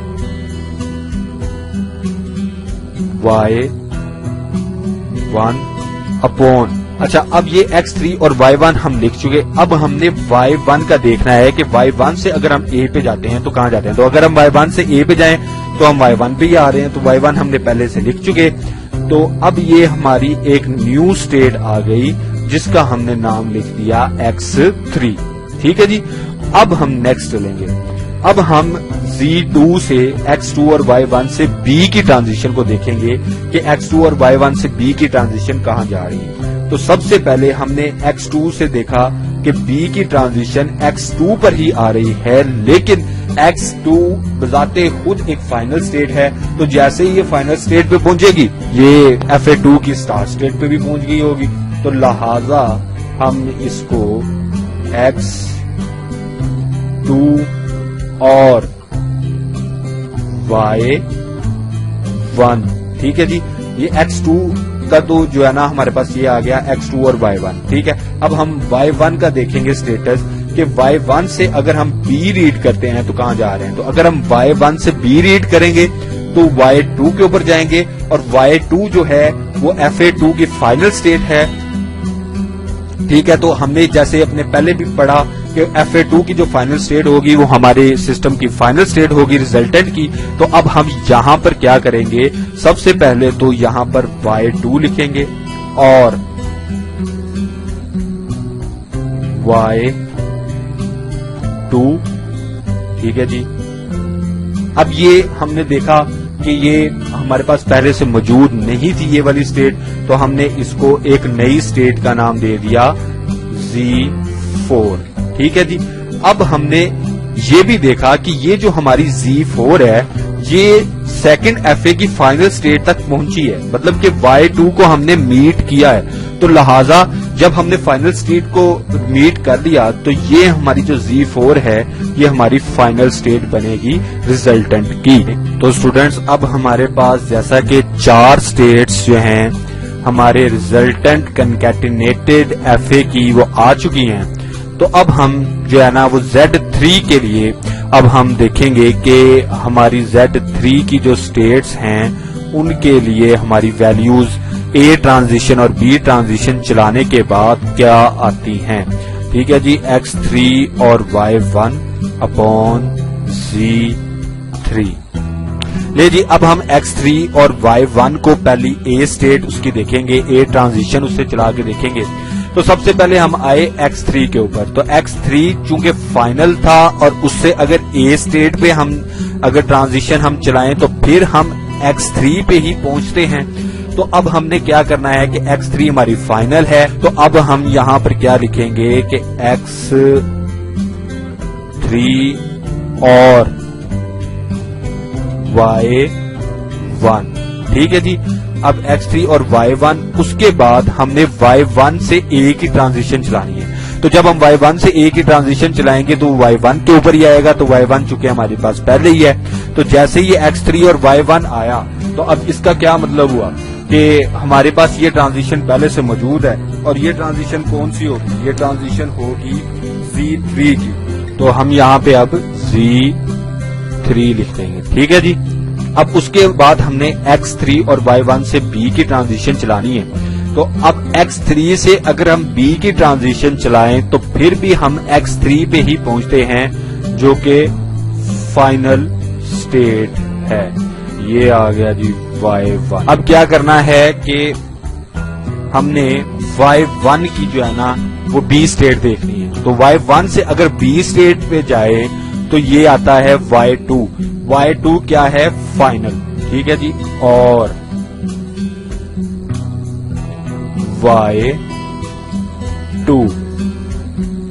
Y1 اپون. اچھا اب یہ X3 اور Y1 ہم لکھ چکے. اب ہم نے Y1 کا دیکھنا ہے کہ Y1 سے اگر ہم A پہ جاتے ہیں تو کہاں جاتے ہیں. تو اگر ہم Y1 سے A پہ جائیں تو ہم Y1 پہ ہی آ رہے ہیں. تو Y1 ہم نے پہلے سے لکھ چکے. تو اب یہ ہماری ایک نیو اسٹیٹ آ گئی جس کا ہم نے نام لکھ دیا X3. ٹھیک ہے جی. اب ہم نیکسٹ لیں گے. اب ہم Z2 سے X2 اور Y1 سے B کی ٹرانزیشن کو دیکھیں گے کہ X2 اور Y1 سے B کی ٹرانزیشن کہاں جا رہی ہے. تو سب سے پہلے ہم نے X2 سے دیکھا کہ B کی ٹرانزیشن X2 پر ہی آ رہی ہے, لیکن X2 بذات خود ایک فائنل اسٹیٹ ہے. تو جیسے ہی یہ فائنل اسٹیٹ پہ پہنچے گی یہ FA2 کی سٹارٹ اسٹیٹ پہ بھی پہنچ گئی ہوگی. تو لہذا ہم اس کو X2 اور Y1 ٹھیک ہے جی. یہ X2 کا تو جو ہے نا ہمارے پاس یہ آ گیا X2 اور Y1. ٹھیک ہے. اب ہم Y1 کا دیکھیں گے اسٹیٹس کہ Y1 سے اگر ہم B ریڈ کرتے ہیں تو کہاں جا رہے ہیں. تو اگر ہم Y1 سے B ریڈ کریں گے تو Y2 کے اوپر جائیں گے اور Y2 جو ہے وہ FA2 کی فائنل اسٹیٹ ہے. ٹھیک ہے. تو ہم نے جیسے اپنے پہلے بھی پڑھا کہ FA2 کی جو فائنل اسٹیٹ ہوگی وہ ہمارے سسٹم کی فائنل اسٹیٹ ہوگی ریزلٹنٹ کی. تو اب ہم یہاں پر کیا کریں گے, سب سے پہلے تو یہاں پر Y2 لکھیں گے اور Y2 ٹھیک ہے جی. اب یہ ہم نے دیکھا کہ یہ ہمارے پاس پہلے سے موجود نہیں تھی یہ والی اسٹیٹ, تو ہم نے اس کو ایک نئی اسٹیٹ کا نام دے دیا Z4. ٹھیک ہے جی. اب ہم نے یہ بھی دیکھا کہ یہ جو ہماری Z4 ہے یہ سیکنڈ FA کی فائنل اسٹیٹ تک پہنچی ہے, مطلب کہ Y2 کو ہم نے میٹ کیا ہے. تو لہذا جب ہم نے فائنل اسٹیٹ کو میٹ کر لیا تو یہ ہماری جو Z4 ہے یہ ہماری فائنل اسٹیٹ بنے گی ریزلٹنٹ کی. تو اسٹوڈینٹس اب ہمارے پاس جیسا کہ 4 اسٹیٹس جو ہیں ہمارے ریزلٹنٹ کنکیٹینیٹڈ FA کی وہ آ چکی ہیں. تو اب ہم جو ہے نا وہ Z3 کے لیے اب ہم دیکھیں گے کہ ہماری Z3 کی جو اسٹیٹس ہیں ان کے لیے ہماری ویلیوز A ٹرانزیشن اور B ٹرانزیشن چلانے کے بعد کیا آتی ہیں. ٹھیک ہے جی. X3 اور Y1 اپون Z3. لے جی اب ہم X3 اور Y1 کو پہلی A اسٹیٹ اس کی دیکھیں گے, A ٹرانزیشن اس سے چلا کے دیکھیں گے. تو سب سے پہلے ہم آئے X3 کے اوپر. تو X3 چونکہ فائنل تھا اور اس سے اگر A اسٹیٹ پہ ہم اگر ٹرانزیشن ہم چلائیں تو پھر ہم X3 پہ ہی پہنچتے ہیں. تو اب ہم نے کیا کرنا ہے کہ X3 ہماری فائنل ہے. تو اب ہم یہاں پر کیا لکھیں گے کہ X3 اور Y1. ٹھیک ہے جی. اب X3 اور Y1 اس کے بعد ہم نے Y1 سے A کی ٹرانزیشن چلانی ہے. تو جب ہم Y1 سے A کی ٹرانزیشن چلائیں گے تو Y1 کے اوپر ہی آئے گا. تو Y1 چونکہ ہمارے پاس پہلے ہی ہے تو جیسے ہی X3 اور Y1 آیا تو اب اس کا کیا مطلب ہوا کہ ہمارے پاس یہ ٹرانزیشن پہلے سے موجود ہے. اور یہ ٹرانزیشن کون سی ہوگی, یہ ٹرانزیشن ہوگی Z3 کی. تو ہم یہاں پہ اب Z3 لکھ دیں گے. ٹھیک ہے جی. اب اس کے بعد ہم نے X3 اور Y1 سے B کی ٹرانزیشن چلانی ہے. تو اب X3 سے اگر ہم B کی ٹرانزیشن چلائیں تو پھر بھی ہم X3 پہ ہی پہنچتے ہیں جو کہ فائنل اسٹیٹ ہے. یہ آ گیا جی Y1. اب کیا کرنا ہے کہ ہم نے Y1 کی جو ہے نا وہ B اسٹیٹ دیکھنی ہے. تو Y1 سے اگر B اسٹیٹ پہ جائے تو یہ آتا ہے Y2. Y2 کیا ہے, فائنل. ٹھیک ہے جی. اور Y2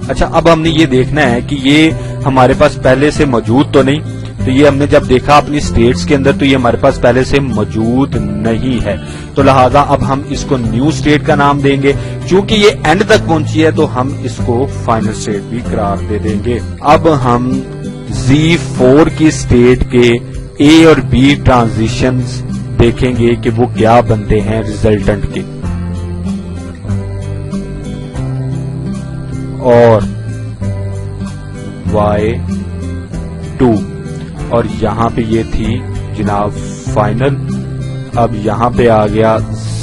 اچھا اب ہم نے یہ دیکھنا ہے کہ یہ ہمارے پاس پہلے سے موجود تو نہیں، تو یہ ہم نے جب دیکھا اپنی سٹیٹس کے اندر تو یہ ہمارے پاس پہلے سے موجود نہیں ہے، تو لہذا اب ہم اس کو نیو سٹیٹ کا نام دیں گے. چونکہ یہ اینڈ تک پہنچی ہے تو ہم اس کو فائنل سٹیٹ بھی قرار دے دیں گے. اب ہم Z4 کی سٹیٹ کے اے اور بی ٹرانزیشنز دیکھیں گے کہ وہ کیا بنتے ہیں ریزلٹنٹ کے. اور Y2 اور یہاں پہ یہ تھی جناب فائنل. اب یہاں پہ آ گیا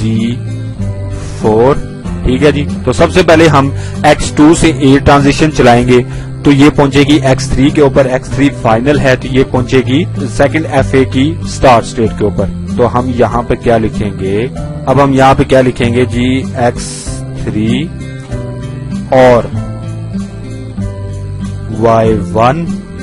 Z4. ٹھیک ہے جی، تو سب سے پہلے ہم X2 سے A ٹرانزیشن چلائیں گے تو یہ پہنچے گی X3 کے اوپر. X3 فائنل ہے تو یہ پہنچے گی سیکنڈ FA کی سٹارٹ سٹیٹ کے اوپر. تو ہم یہاں پہ کیا لکھیں گے؟ اب ہم یہاں پہ کیا لکھیں گے جی؟ X3 اور Y1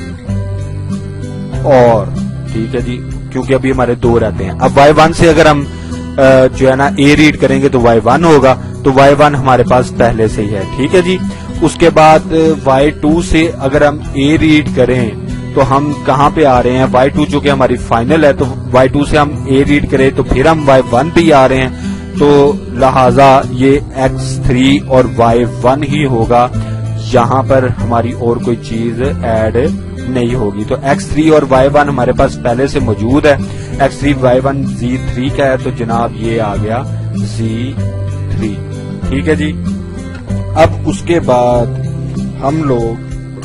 اور ٹھیک ہے جی، کیونکہ ابھی ہمارے دو رہتے ہیں. اب Y1 سے اگر ہم جو ہے نا A ریڈ کریں گے تو Y1 ہوگا، تو Y1 ہمارے پاس پہلے سے ہی ہے. ٹھیک ہے جی، اس کے بعد Y2 سے اگر ہم A ریڈ کریں تو ہم کہاں پہ آ رہے ہیں؟ Y2 جو کہ ہماری فائنل ہے، تو Y2 سے ہم A ریڈ کریں تو پھر ہم Y1 پہ ہی آ رہے ہیں، تو لہذا یہ X3 اور Y1 ہی ہوگا. یہاں پر ہماری اور کوئی چیز ایڈ نہیں ہوگی. تو X3 اور Y1 ہمارے پاس پہلے سے موجود ہے. X3 Y1 Z3 کا ہے تو جناب یہ آ گیا Z3. ٹھیک ہے جی، اب اس کے بعد ہم لوگ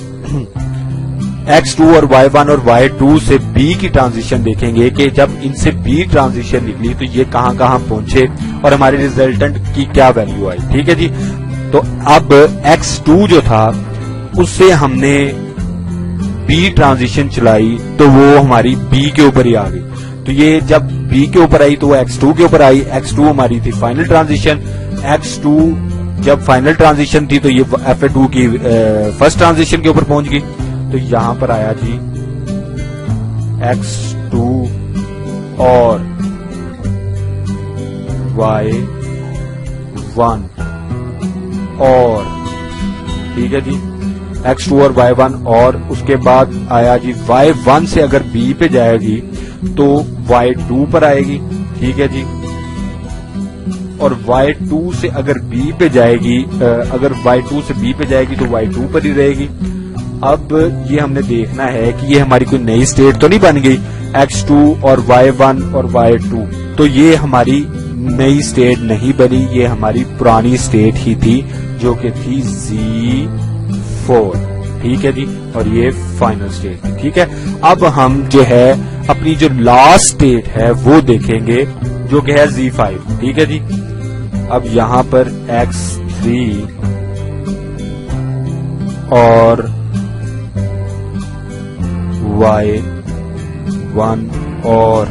X2 اور Y1 اور Y2 سے B کی ٹرانزیشن دیکھیں گے کہ جب ان سے B ٹرانزیشن نکلی تو یہ کہاں کہاں پہنچے اور ہمارے ریزلٹنٹ کی کیا ویلیو آئی. ٹھیک ہے جی، تو اب X2 جو تھا اس سے ہم نے B ٹرانزیشن چلائی تو وہ ہماری B کے اوپر ہی آ گئی. تو یہ جب B کے اوپر آئی تو وہ X2 کے اوپر آئی. X2 ہماری تھی فائنل ٹرانزیشن. X2 جب فائنل ٹرانزیشن تھی تو یہ FA2 کی فرسٹ ٹرانزیشن کے اوپر پہنچ گئی. تو یہاں پر آیا جی X2 اور Y1 اور ٹھیک ہے جی X2 اور Y1 اور اس کے بعد آیا جی Y1 سے اگر B پہ جائے گی تو Y2 پر آئے گی. ٹھیک ہے جی، اور Y2 سے اگر B پہ جائے گی، اگر Y2 سے B پہ جائے گی تو Y2 پر ہی رہے گی. اب یہ ہم نے دیکھنا ہے کہ یہ ہماری کوئی نئی سٹیٹ تو نہیں بن گئی X2 اور Y1 اور Y2. تو یہ ہماری نئی سٹیٹ نہیں بنی، یہ ہماری پرانی سٹیٹ ہی تھی جو کہ تھی Z4. ٹھیک ہے جی، اور یہ فائنل سٹیٹ تھی. ٹھیک ہے، اب ہم جو ہے اپنی جو لاسٹ سٹیٹ ہے وہ دیکھیں گے جو کہ ہے Z5. ٹھیک ہے جی، اب یہاں پر X3 اور Y1 اور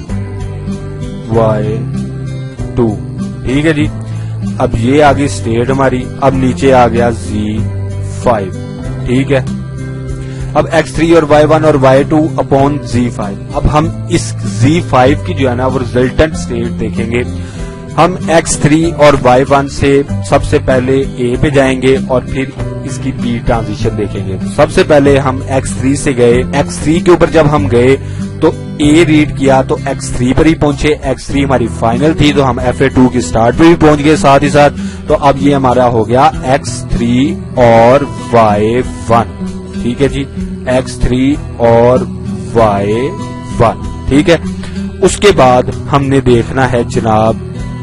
Y2. ٹھیک ہے جی، اب یہ آگئی سٹیٹ ہماری. اب نیچے آ گیا Z5. ٹھیک ہے، اب X3 اور Y1 اور Y2 اپون Z5. اب ہم اس Z5 کی جو ہے نا وہ ریزلٹنٹ سٹیٹ دیکھیں گے. ہم X3 اور Y1 سے سب سے پہلے A پہ جائیں گے اور پھر اس کی B ٹرانزیشن دیکھیں گے. سب سے پہلے ہم X3 سے گئے. X3 کے اوپر جب ہم گئے تو A ریڈ کیا تو X3 پر ہی پہنچے. X3 ہماری فائنل تھی تو ہم FA2 کی سٹارٹ پہ بھی پہنچ گئے ساتھ ہی ساتھ. تو اب یہ ہمارا ہو گیا X3 اور Y1. ٹھیک ہے جی، X3 اور Y1. ٹھیک ہے، اس کے بعد ہم نے دیکھنا ہے جناب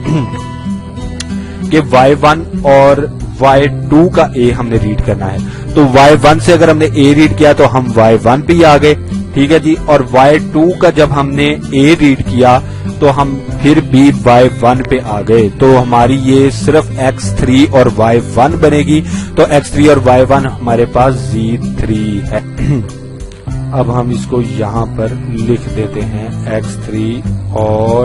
کہ Y1 اور Y2 کا A ہم نے ریڈ کرنا ہے. تو Y1 سے اگر ہم نے A ریڈ کیا تو ہم Y1 پہ ہی آ گئے. ٹھیک ہے جی، اور Y2 کا جب ہم نے A ریڈ کیا تو ہم پھر بھی Y1 پہ آ گئے. تو ہماری یہ صرف X3 اور Y1 بنے گی. تو X3 اور Y1 ہمارے پاس Z3 ہے. اب ہم اس کو یہاں پر لکھ دیتے ہیں X3 اور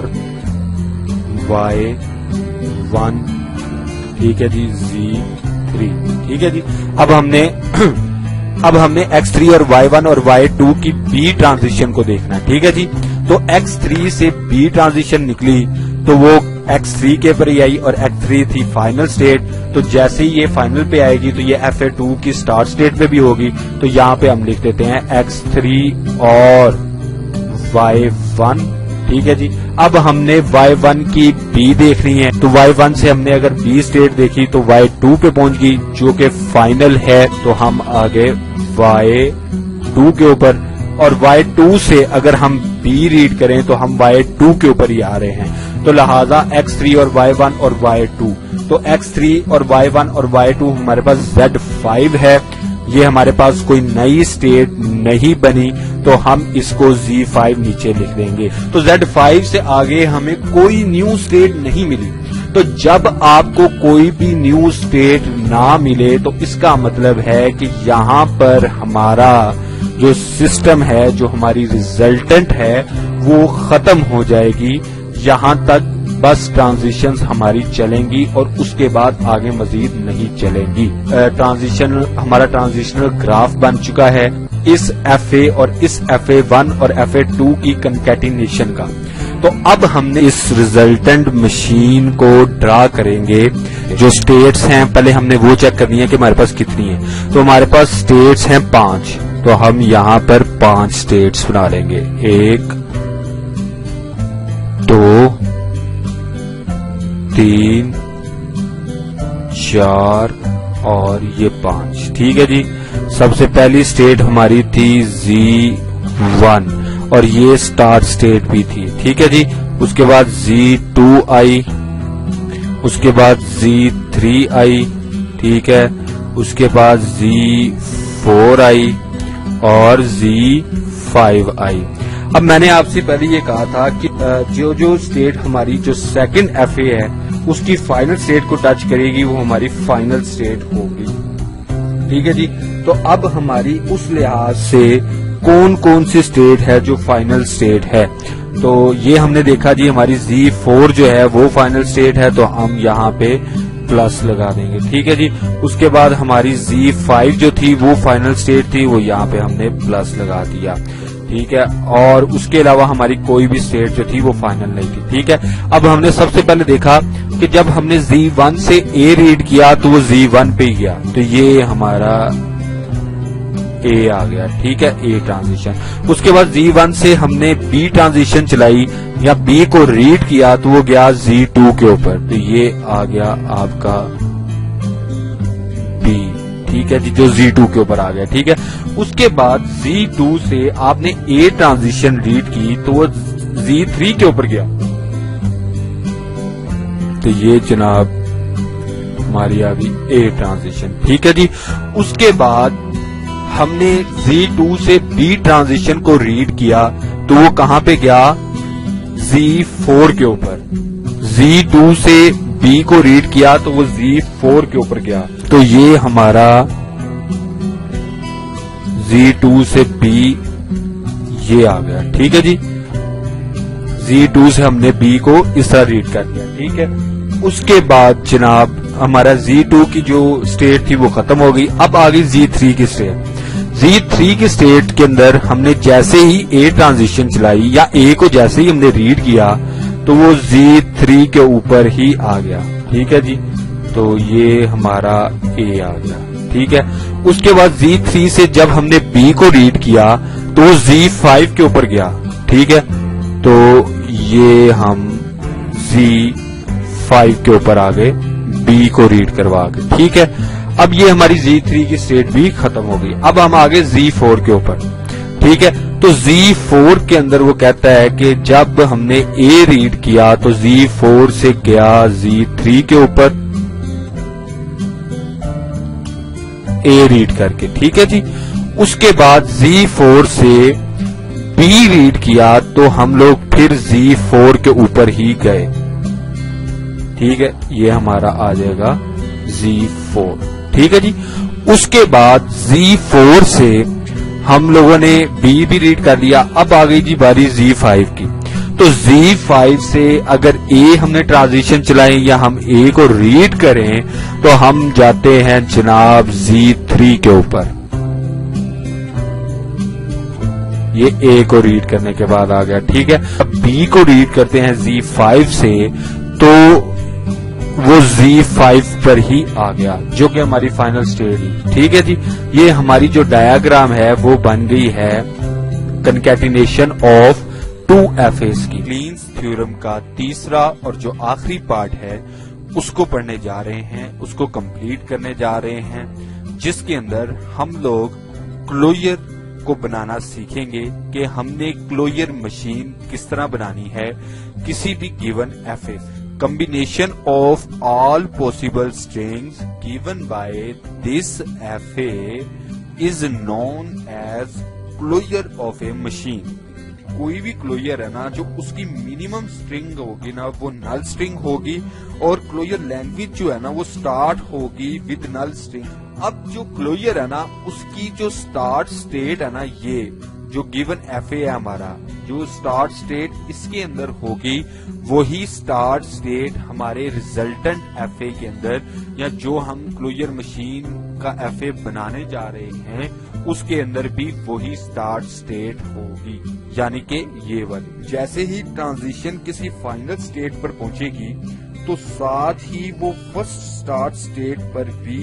Y1. ٹھیک ہے جی، Z3. ٹھیک ہے جی، اب ہم نے X3 اور Y1 اور Y2 کی B ٹرانزیشن کو دیکھنا ہے. ٹھیک ہے جی، تو X3 سے B ٹرانزیشن نکلی تو وہ X3 के ऊपर ही आई और X3 थी फाइनल स्टेट। तो जैसे ही ये फाइनल पे आएगी तो ये FA2 की स्टार्ट स्टेट पे भी होगी। तो यहाँ पे हम लिख देते हैं X3 और Y1, ठीक है जी। अब हमने Y1 की B देखनी है, तो Y1 से हमने अगर B स्टेट देखी तो Y2 पे पहुंच गई जो कि फाइनल है। तो हम आगे Y2 के ऊपर, और Y2 से अगर हम B रीड करें तो हम Y2 के ऊपर ही आ रहे हैं। तो लिहाजा X3 और Y1 और Y2, तो X3 और Y1 और Y2 हमारे पास Z5 है। ये हमारे पास कोई नई स्टेट नहीं बनी तो हम इसको Z5 नीचे लिख देंगे। तो Z5 से आगे हमें कोई न्यू स्टेट नहीं मिली। तो जब आपको कोई भी न्यू स्टेट ना मिले तो इसका मतलब है कि यहाँ पर हमारा जो सिस्टम है, जो हमारी रिजल्टेंट है, वो खत्म हो जाएगी। यहाँ तक बस ट्रांजिशंस हमारी चलेंगी और उसके बाद आगे मजीद नहीं चलेंगी। हमारा ट्रांजिशनल ग्राफ बन चुका है इस FA और इस FA1 और FA2 की कंकैटिनेशन का। तो अब हमने इस रिजल्टेंट मशीन को ड्रा करेंगे। जो स्टेट्स हैं पहले हमने वो चेक करनी है कि हमारे पास कितनी है। तो हमारे पास स्टेट्स हैं 5, तो हम यहाँ पर 5 स्टेट्स बना लेंगे। 1 2 3 4 और ये 5, ठीक है जी। सबसे पहली स्टेट हमारी थी Z1 और ये स्टार्ट स्टेट भी थी, ठीक है जी। उसके बाद Z2 आई, उसके बाद Z3 आई, ठीक है। उसके बाद Z4 आई और Z5 आई। अब मैंने आपसे पहले ये कहा था कि जो स्टेट हमारी जो सेकंड FA है उसकी फाइनल स्टेट को टच करेगी वो हमारी फाइनल स्टेट होगी, ठीक है जी। तो अब हमारी उस लिहाज से कौन कौन सी स्टेट है जो फाइनल स्टेट है, तो ये हमने देखा जी। हमारी Z4 जो है वो फाइनल स्टेट है, तो हम यहाँ पे प्लस लगा देंगे, ठीक है जी। उसके बाद हमारी Z5 जो थी वो फाइनल स्टेट थी, वो यहाँ पे हमने प्लस लगा दिया, ठीक है। और उसके अलावा हमारी कोई भी स्टेट जो थी वो फाइनल नहीं थी, ठीक है। अब हमने सबसे पहले देखा कि जब हमने Z1 से A रीड किया तो वो Z1 पे गया, तो ये हमारा A आ गया, ठीक है, A ट्रांजिशन। उसके बाद Z1 से हमने B ट्रांजिशन चलाई या B को रीड किया तो वो गया Z2 के ऊपर, तो ये आ गया आपका B, ठीक है जी, जो Z2 के ऊपर आ गया, ठीक है। उसके बाद Z2 से आपने A ट्रांजिशन रीड की तो वो Z3 के ऊपर गया, तो ये जनाब हमारी आ गई A ट्रांजिशन, ठीक है जी। उसके बाद हमने Z2 से B ट्रांजिशन को रीड किया तो वो कहां पे गया, Z4 के ऊपर। Z2 से B को रीड किया तो वो Z4 के ऊपर गया, तो ये हमारा Z2 से B ये आ गया, ठीक है जी। Z2 से हमने B को इस तरह रीड कर दिया, ठीक है। उसके बाद जनाब हमारा Z2 की जो स्टेट थी वो खत्म हो गई। अब आ गई Z3 की स्टेट। Z3 की स्टेट के अंदर हमने जैसे ही A ट्रांजिशन चलाई या A को जैसे ही हमने रीड किया तो वो Z3 के ऊपर ही आ गया, ठीक है जी। तो ये हमारा A आ गया, ठीक है। उसके बाद Z3 से जब हमने B को रीड किया तो Z5 के ऊपर गया, ठीक है। तो ये हम Z5 के ऊपर आ गए B को रीड करवा के, ठीक है। अब ये हमारी Z3 की स्टेट भी खत्म हो गई। अब हम आगे Z4 के ऊपर, ठीक है। तो Z4 के अंदर वो कहता है कि जब हमने A रीड किया तो Z4 से गया Z3 के ऊपर A रीड करके, ठीक है जी। उसके बाद Z4 से B रीड किया तो हम लोग फिर Z4 के ऊपर ही गए, ठीक है। ये हमारा आ जाएगा Z4, ठीक है जी। उसके बाद Z4 से हम लोगों ने B भी रीड कर लिया। अब आ गई जी बारी Z5 की। तो Z5 से अगर A हमने ट्रांजिशन चलाएं या हम A को रीड करें तो हम जाते हैं जनाब Z3 के ऊपर। ये A को रीड करने के बाद आ गया, ठीक है। अब B को रीड करते हैं Z5 से تو وہ Z5 پر ہی آ گیا جو کہ ہماری فائنل سٹیٹ ہی. ٹھیک ہے جی, یہ ہماری جو ڈایاگرام ہے وہ بن گئی ہے کنکیٹینیشن آف 2 FAs کی. لینز تھیورم کا تیسرا اور جو آخری پارٹ ہے اس کو پڑھنے جا رہے ہیں, اس کو کمپلیٹ کرنے جا رہے ہیں, جس کے اندر ہم لوگ کلوئر کو بنانا سیکھیں گے کہ ہم نے کلوئر مشین کس طرح بنانی ہے کسی بھی given FA. Combination of all possible strings given by this FA is known as closure of a machine. کوئی بھی کلوئر ہے نا جو اس کی منیمم سٹرنگ ہوگی نا وہ نل سٹرنگ ہوگی, اور کلوئر لینگویج جو ہے نا وہ سٹارٹ ہوگی ود نل سٹرنگ. اب جو کلوئر ہے نا اس کی جو سٹارٹ سٹیٹ ہے نا, یہ جو گیون FA ہے ہمارا, جو سٹارٹ سٹیٹ اس کے اندر ہوگی وہی سٹارٹ سٹیٹ ہمارے ریزلٹنٹ FA کے اندر, یا جو ہم کلوئر مشین کا FA بنانے جا رہے ہیں اس کے اندر بھی وہی سٹارٹ سٹیٹ ہوگی, یعنی کہ یہ والی. جیسے ہی ٹرانزیشن کسی فائنل سٹیٹ پر پہنچے گی تو ساتھ ہی وہ فرسٹ سٹارٹ سٹیٹ پر بھی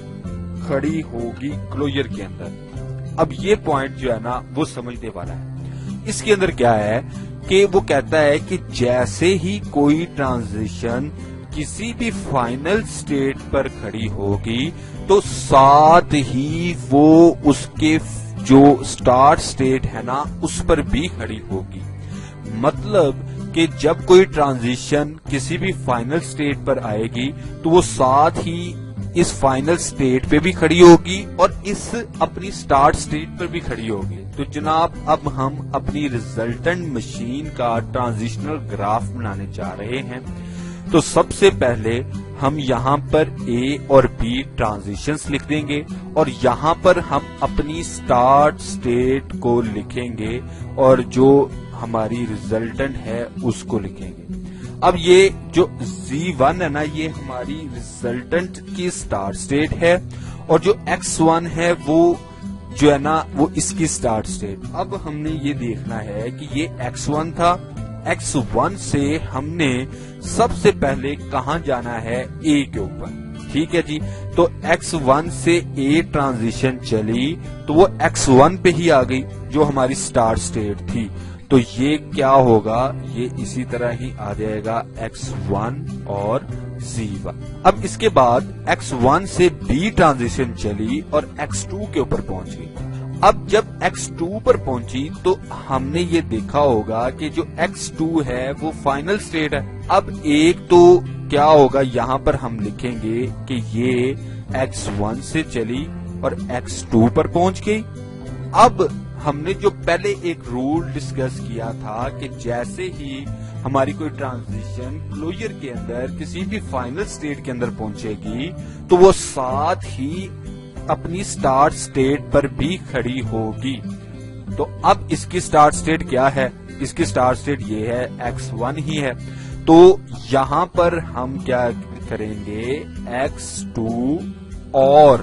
کھڑی ہوگی کلوئر کے اندر. اب یہ پوائنٹ جو ہے نا وہ سمجھنے والا ہے. اس کے اندر کیا ہے کہ وہ کہتا ہے کہ جیسے ہی کوئی ٹرانزیشن کسی بھی فائنل سٹیٹ پر کھڑی ہوگی تو ساتھ ہی وہ اس کے جو سٹارٹ سٹیٹ ہے نا اس پر بھی کھڑی ہوگی. مطلب کہ جب کوئی ٹرانزیشن کسی بھی فائنل سٹیٹ پر آئے گی تو وہ ساتھ ہی اس فائنل سٹیٹ پہ بھی کھڑی ہوگی اور اس اپنی سٹارٹ سٹیٹ پر بھی کھڑی ہوگی. تو جناب اب ہم اپنی ریزلٹنٹ مشین کا ٹرانزیشنل گراف بنانے جا رہے ہیں. تو سب سے پہلے ہم یہاں پر A اور B ٹرانزیشنز لکھ دیں گے اور یہاں پر ہم اپنی سٹارٹ سٹیٹ کو لکھیں گے اور جو ہماری ریزلٹنٹ ہے اس کو لکھیں گے. اب یہ جو Z1 ہے نا یہ ہماری ریزلٹنٹ کی سٹارٹ سٹیٹ ہے, اور جو X1 ہے وہ جو ہے نا وہ اس کی سٹارٹ سٹیٹ. اب ہم نے یہ دیکھنا ہے کہ یہ X1 تھا, X1 سے ہم نے سب سے پہلے کہاں جانا ہے A کے اوپر. ٹھیک ہے جی, تو X1 سے A ٹرانزیشن چلی تو وہ X1 پہ ہی آ گئی جو ہماری سٹارٹ سٹیٹ تھی. تو یہ کیا ہوگا, یہ اسی طرح ہی آ جائے گا X1 اور Z1. اب اس کے بعد X1 سے B ٹرانزیشن چلی اور X2 کے اوپر پہنچ گئی. اب جب X2 پر پہنچی تو ہم نے یہ دیکھا ہوگا کہ جو X2 ہے وہ فائنل سٹیٹ ہے. اب ایک تو کیا ہوگا, یہاں پر ہم لکھیں گے کہ یہ X1 سے چلی اور X2 پر پہنچ گئی. اب ہم نے جو پہلے ایک رول ڈسکس کیا تھا کہ جیسے ہی ہماری کوئی ٹرانزیشن کلوئر کے اندر کسی بھی فائنل سٹیٹ کے اندر پہنچے گی تو وہ ساتھ ہی اپنی سٹارٹ سٹیٹ پر بھی کھڑی ہوگی. تو اب اس کی سٹارٹ سٹیٹ کیا ہے, اس کی سٹارٹ سٹیٹ یہ ہے X1 ہی ہے. تو یہاں پر ہم کیا کریں گے, X2 اور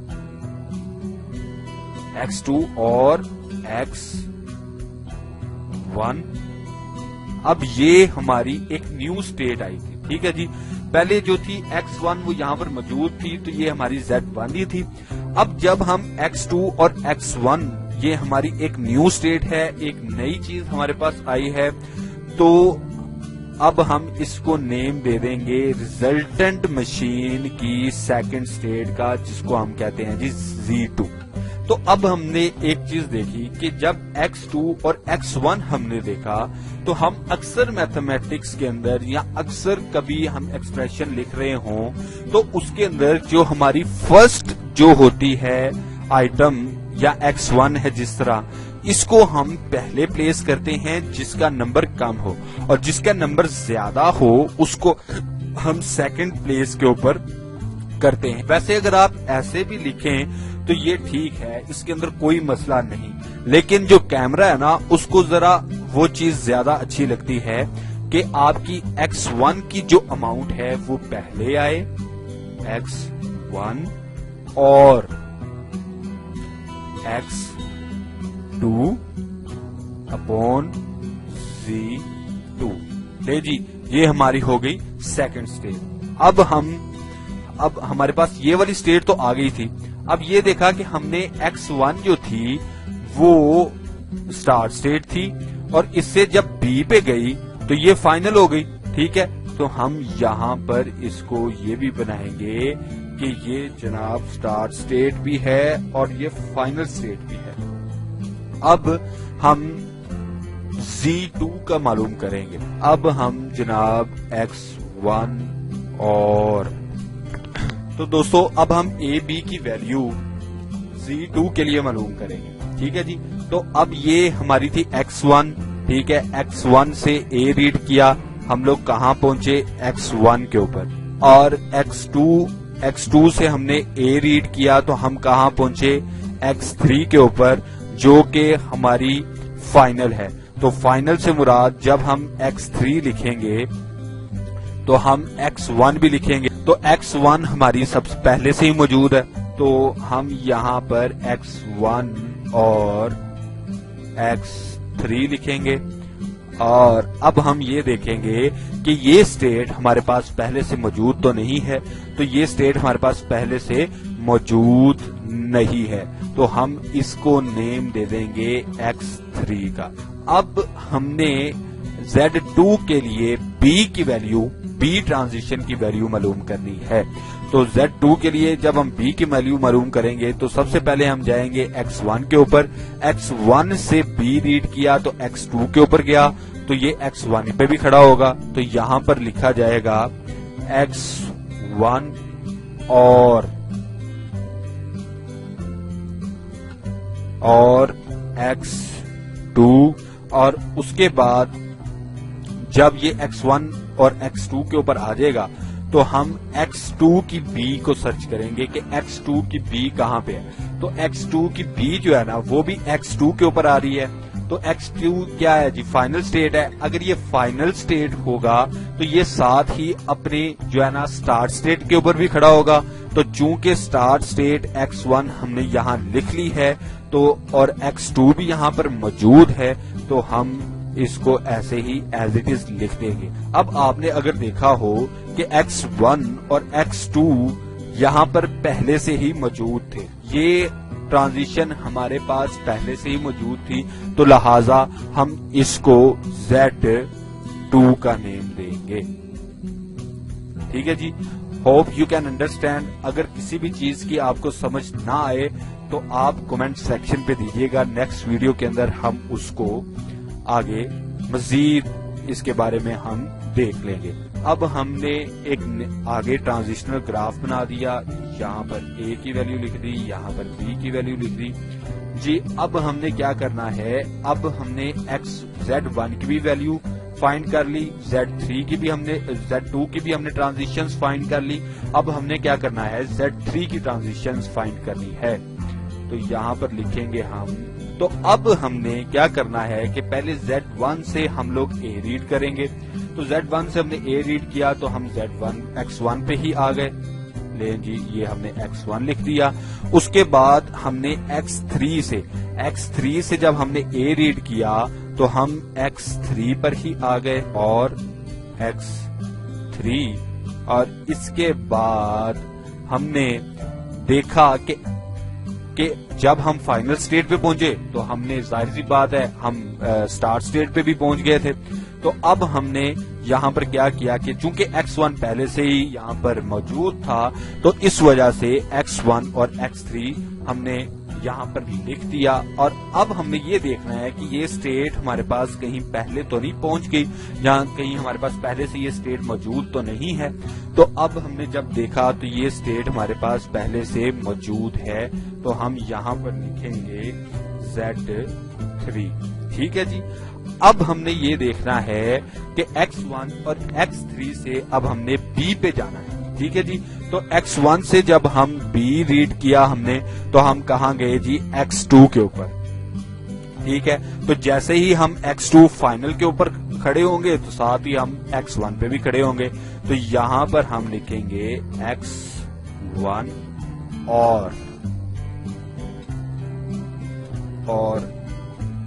X1. اب یہ ہماری ایک نیو سٹیٹ آئی تھی. ٹھیک ہے جی, پہلے جو تھی X1 وہ یہاں پر موجود تھی تو یہ ہماری Z1 ہی تھی. اب جب ہم X2 اور X1 یہ ہماری ایک نیو سٹیٹ ہے, ایک نئی چیز ہمارے پاس آئی ہے, تو اب ہم اس کو نیم دے دیں گے ریزلٹنٹ مشین کی سیکنڈ سٹیٹ کا, جس کو ہم کہتے ہیں جی Z2. تو اب ہم نے ایک چیز دیکھی کہ جب X2 اور X1 ہم نے دیکھا تو ہم اکثر میتھمیٹکس کے اندر یا اکثر کبھی ہم ایکسپریشن لکھ رہے ہوں تو اس کے اندر جو ہماری فرسٹ جو ہوتی ہے آئٹم یا X1 ہے, جس طرح اس کو ہم پہلے پلیس کرتے ہیں جس کا نمبر کم ہو, اور جس کا نمبر زیادہ ہو اس کو ہم سیکنڈ پلیس کے اوپر کرتے ہیں. ویسے اگر آپ ایسے بھی لکھیں تو یہ ٹھیک ہے, اس کے اندر کوئی مسئلہ نہیں, لیکن جو کیمرہ ہے نا اس کو ذرا وہ چیز زیادہ اچھی لگتی ہے کہ آپ کی X1 کی جو اماؤنٹ ہے وہ پہلے آئے, X1 اور X2 اپون Z2. لے جی, یہ ہماری ہو گئی सेकंड स्टेट। अब हमारे पास ये वाली स्टेट तो आ गई थी। अब ये देखा कि हमने x1 जो थी वो स्टार्ट स्टेट थी और इससे जब B पे गई तो ये फाइनल हो गई, ठीक है। तो हम यहां पर इसको ये भी बनाएंगे कि ये जनाब स्टार्ट स्टेट भी है और ये फाइनल स्टेट भी है। अब हम Z2 का मालूम करेंगे। अब हम जनाब x1 और तो दोस्तों अब हम a b की वैल्यू Z2 के लिए मालूम करेंगे, ठीक है जी। तो अब ये हमारी थी x1, ठीक है। x1 से a रीड किया, हम लोग कहाँ पहुंचे x1 के ऊपर, और x2 से हमने a रीड किया तो हम कहाँ पहुंचे x3 के ऊपर, जो कि हमारी फाइनल है। तो फाइनल से मुराद जब हम x3 लिखेंगे तो हम x1 भी लिखेंगे। तो x1 हमारी सबसे पहले से ही मौजूद है, तो हम यहाँ पर x1 और x3 लिखेंगे। और अब हम ये देखेंगे कि ये स्टेट हमारे पास पहले से मौजूद तो नहीं है, तो ये स्टेट हमारे पास पहले से मौजूद नहीं है, तो हम इसको नेम दे देंगे x3 का। अब हमने Z2 के लिए B की वैल्यू, B ट्रांजिशन की वैल्यू मालूम करनी है। तो Z2 के लिए जब हम B की वैल्यू मालूम करेंगे तो सबसे पहले हम जाएंगे x1 के ऊपर, x1 से B रीड किया तो x2 के ऊपर गया, तो ये x1 पे भी खड़ा होगा। तो यहां पर लिखा जाएगा x1 और x2, और उसके बाद जब ये x1 और x2 के ऊपर आ जाएगा तो हम x2 की B को सर्च करेंगे कि x2 की B कहाँ पे है। तो x2 की B जो है ना वो भी x2 के ऊपर आ रही है। तो x2 क्या है जी, फाइनल स्टेट है। अगर ये फाइनल स्टेट होगा तो ये साथ ही अपने जो है ना स्टार्ट स्टेट के ऊपर भी खड़ा होगा। तो चूंकि स्टार्ट स्टेट x1 हमने यहाँ लिख ली है तो और x2 भी यहाँ पर मौजूद है, तो हम इसको ऐसे ही एज इट इज लिख देंगे। अब आपने अगर देखा हो कि x1 और x2 यहाँ पर पहले से ही मौजूद थे, ये ट्रांजिशन हमारे पास पहले से ही मौजूद थी, तो लिहाजा हम इसको Z2 का नेम देंगे, ठीक है जी। Hope you can understand. अगर किसी भी चीज की आपको समझ ना आए तो आप कमेंट सेक्शन पे दीजिएगा, नेक्स्ट वीडियो के अंदर हम उसको आगे मजीद इसके बारे में हम देख लेंगे। अब हमने एक आगे ट्रांजिशनल ग्राफ बना दिया, यहाँ पर A की वैल्यू लिख दी, यहाँ पर B की वैल्यू लिख दी जी। अब हमने क्या करना है, अब हमने Z1 की भी वैल्यू फाइंड कर ली, Z2 की भी हमने ट्रांजिशंस फाइंड कर ली। अब हमने क्या करना है, Z3 की ट्रांजिशंस फाइंड करनी है, तो यहाँ पर लिखेंगे हम। तो अब हमने क्या करना है कि पहले Z1 से हम लोग A रीड करेंगे। तो Z1 से हमने A रीड किया तो हम X1 पे ही आ गए, ले जी ये हमने X1 लिख दिया। उसके बाद हमने X3 से जब हमने A रीड किया तो हम X3 पर ही आ गए और X3, और इसके बाद हमने देखा कि जब हम फाइनल स्टेट पे पहुंचे तो हमने जाहिर सी बात है हम स्टार्ट स्टेट पे भी पहुंच गए थे। तो अब हमने यहाँ पर क्या किया कि चूंकि X1 पहले से ही यहाँ पर मौजूद था तो इस वजह से X1 और X3 हमने यहाँ पर लिख दिया। और अब हमने ये देखना है कि ये स्टेट हमारे पास कहीं पहले तो नहीं पहुंच गई, यहाँ कहीं हमारे पास पहले से ये स्टेट मौजूद तो नहीं है। तो अब हमने जब देखा तो ये स्टेट हमारे पास पहले से मौजूद है, तो हम यहाँ पर लिखेंगे Z3, ठीक है जी। अब हमने ये देखना है कि X1 और X3 से अब हमने B पे जाना है, ठीक है जी। तो X1 से जब हम B रीड किया हमने तो हम कहाँ गए जी, X2 के ऊपर, ठीक है। तो जैसे ही हम X2 फाइनल के ऊपर खड़े होंगे तो साथ ही हम X1 पे भी खड़े होंगे। तो यहाँ पर हम लिखेंगे X1 और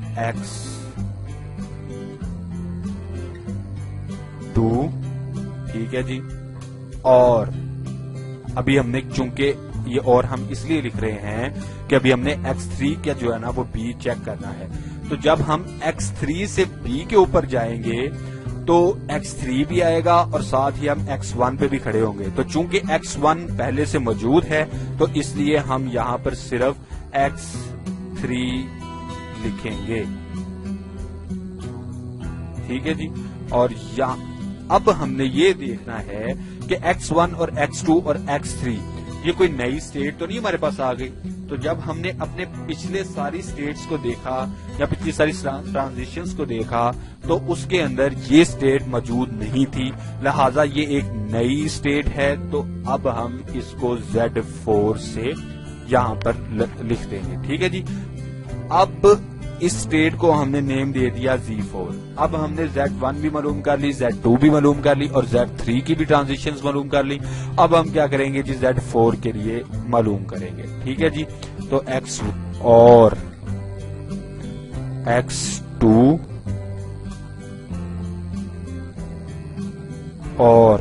X2, ٹھیک ہے جی. اور ابھی ہم نے چونکہ یہ اور ہم اس لیے لکھ رہے ہیں کہ ابھی ہم نے x3 کا جو ہے نا وہ b چیک کرنا ہے. تو جب ہم x3 سے b کے اوپر جائیں گے تو x3 بھی آئے گا اور ساتھ ہی ہم x1 پہ بھی کھڑے ہوں گے. تو چونکہ x1 پہلے سے موجود ہے تو اس لیے ہم یہاں پر صرف x3 لکھیں گے. ٹھیک ہے جی. اور اب ہم نے یہ دیکھنا ہے کہ x1 اور x2 اور x3 یہ کوئی نئی سٹیٹ تو نہیں ہمارے پاس آ گئی. تو جب ہم نے اپنے پچھلے ساری سٹیٹس کو دیکھا یا پچھلی ساری ٹرانزیشنز کو دیکھا تو اس کے اندر یہ سٹیٹ موجود نہیں تھی, لہٰذا یہ ایک نئی سٹیٹ ہے. تو اب ہم اس کو Z4 سے یہاں پر لکھ دیں گے. ٹھیک ہے جی. اب اس سٹیٹ کو ہم نے نیم دے دیا Z4. اب ہم نے Z1 بھی معلوم کر لی, Z2 بھی معلوم کر لی اور Z3 کی بھی ٹرانزیشنز معلوم کر لی. اب ہم کیا کریں گے جی Z4 کے لیے معلوم کریں گے. ٹھیک ہے جی. تو X اور X2 اور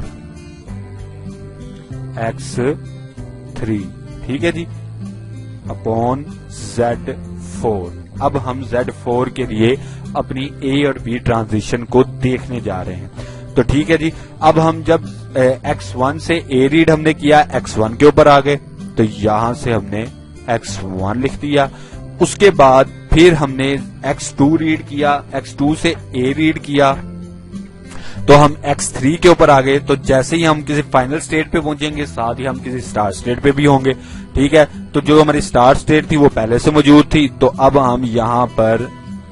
X3 ٹھیک ہے جی اپون Z4. اب ہم Z4 کے لیے اپنی A اور B ٹرانزیشن کو دیکھنے جا رہے ہیں. تو ٹھیک ہے جی. اب ہم جب X1 سے A ریڈ ہم نے کیا, X1 کے اوپر آ گئے تو یہاں سے ہم نے X1 لکھ دیا. اس کے بعد پھر ہم نے X2 ریڈ کیا, X2 سے A ریڈ کیا تو ہم X3 کے اوپر آ گئے. تو جیسے ہی ہم کسی فائنل سٹیٹ پہ پہنچیں گے ساتھ ہی ہم کسی سٹارٹ سٹیٹ پہ بھی ہوں گے. ٹھیک ہے. تو جو ہماری سٹارٹ سٹیٹ تھی وہ پہلے سے موجود تھی. تو اب ہم یہاں پر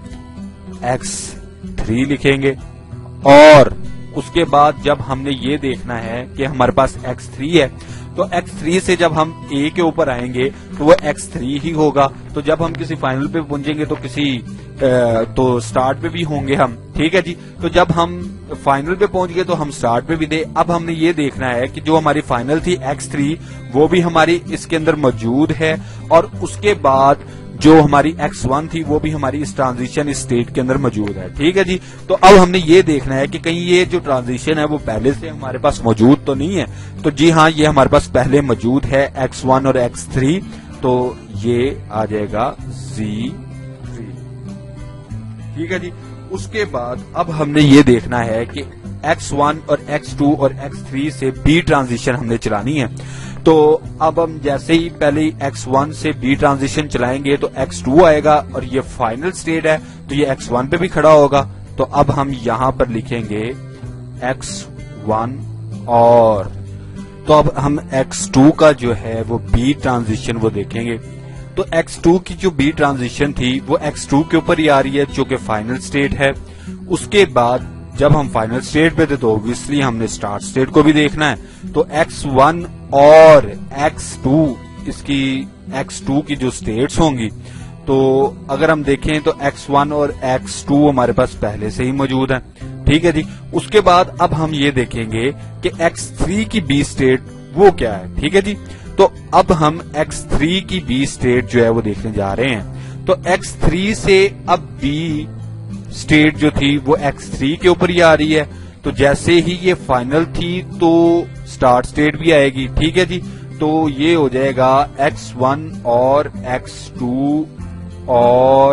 X3 لکھیں گے اور اس کے بعد جب ہم نے یہ دیکھنا ہے کہ ہمارے پاس X3 ہے تو X3 سے جب ہم A کے اوپر آئیں گے تو وہ X3 ہی ہوگا. تو جب ہم کسی فائنل پہ پہنچیں گے تو سٹارٹ پہ بھی ہوں گے ہم. ٹھیک ہے جی. تو جب ہم فائنل پہ پہنچ گئے تو ہم سٹارٹ پہ بھی دے. اب ہم نے یہ دیکھنا ہے کہ جو ہماری فائنل تھی X3 وہ بھی ہماری اس کے اندر موجود ہے اور اس کے بعد جو ہماری X1 تھی وہ بھی ہماری اس ٹرانزیشن اس سٹیٹ کے اندر موجود ہے. ٹھیک ہے جی. تو اب ہم نے یہ دیکھنا ہے کہ کہیں یہ جو ٹرانزیشن ہے وہ پہلے سے ہمارے پاس موجود تو نہیں ہے. تو جی ہاں یہ ہمارے پاس پہلے موجود ہے X1 اور X3. تو یہ آ جائے گا Z3. ٹھیک ہے جی. اس کے بعد اب ہم نے یہ دیکھنا ہے کہ X1 اور X2 اور X3 سے B ٹرانزیشن ہم نے چلانی ہے. تو اب ہم جیسے ہی پہلے X1 سے B ٹرانزیشن چلائیں گے تو X2 آئے گا اور یہ فائنل سٹیٹ ہے تو یہ X1 پہ بھی کھڑا ہوگا. تو اب ہم یہاں پر لکھیں گے X1 اور تو اب ہم X2 کا جو ہے وہ B ٹرانزیشن وہ دیکھیں گے. تو X2 کی جو B ٹرانزیشن تھی وہ X2 کے اوپر ہی آ رہی ہے جو کہ فائنل سٹیٹ ہے. اس کے بعد جب ہم فائنل سٹیٹ پہ تھے تو اوبویسلی ہم نے سٹارٹ سٹیٹ کو بھی دیکھنا ہے. تو X1 اور X2 اس کی X2 کی جو سٹیٹس ہوں گی تو اگر ہم دیکھیں تو X1 اور X2 ہمارے پاس پہلے سے ہی موجود ہیں. ٹھیک ہے جی. اس کے بعد اب ہم یہ دیکھیں گے کہ X3 کی B سٹیٹ وہ کیا ہے. ٹھیک ہے جی. تو اب ہم X3 کی B سٹیٹ جو ہے وہ دیکھنے جا رہے ہیں. تو X3 سے اب B سٹیٹ جو تھی وہ X3 کے اوپر ہی آ رہی ہے. تو جیسے ہی یہ فائنل تھی تو سٹارٹ سٹیٹ بھی آئے گی. ٹھیک ہے جی. تو یہ ہو جائے گا X1 اور X2 اور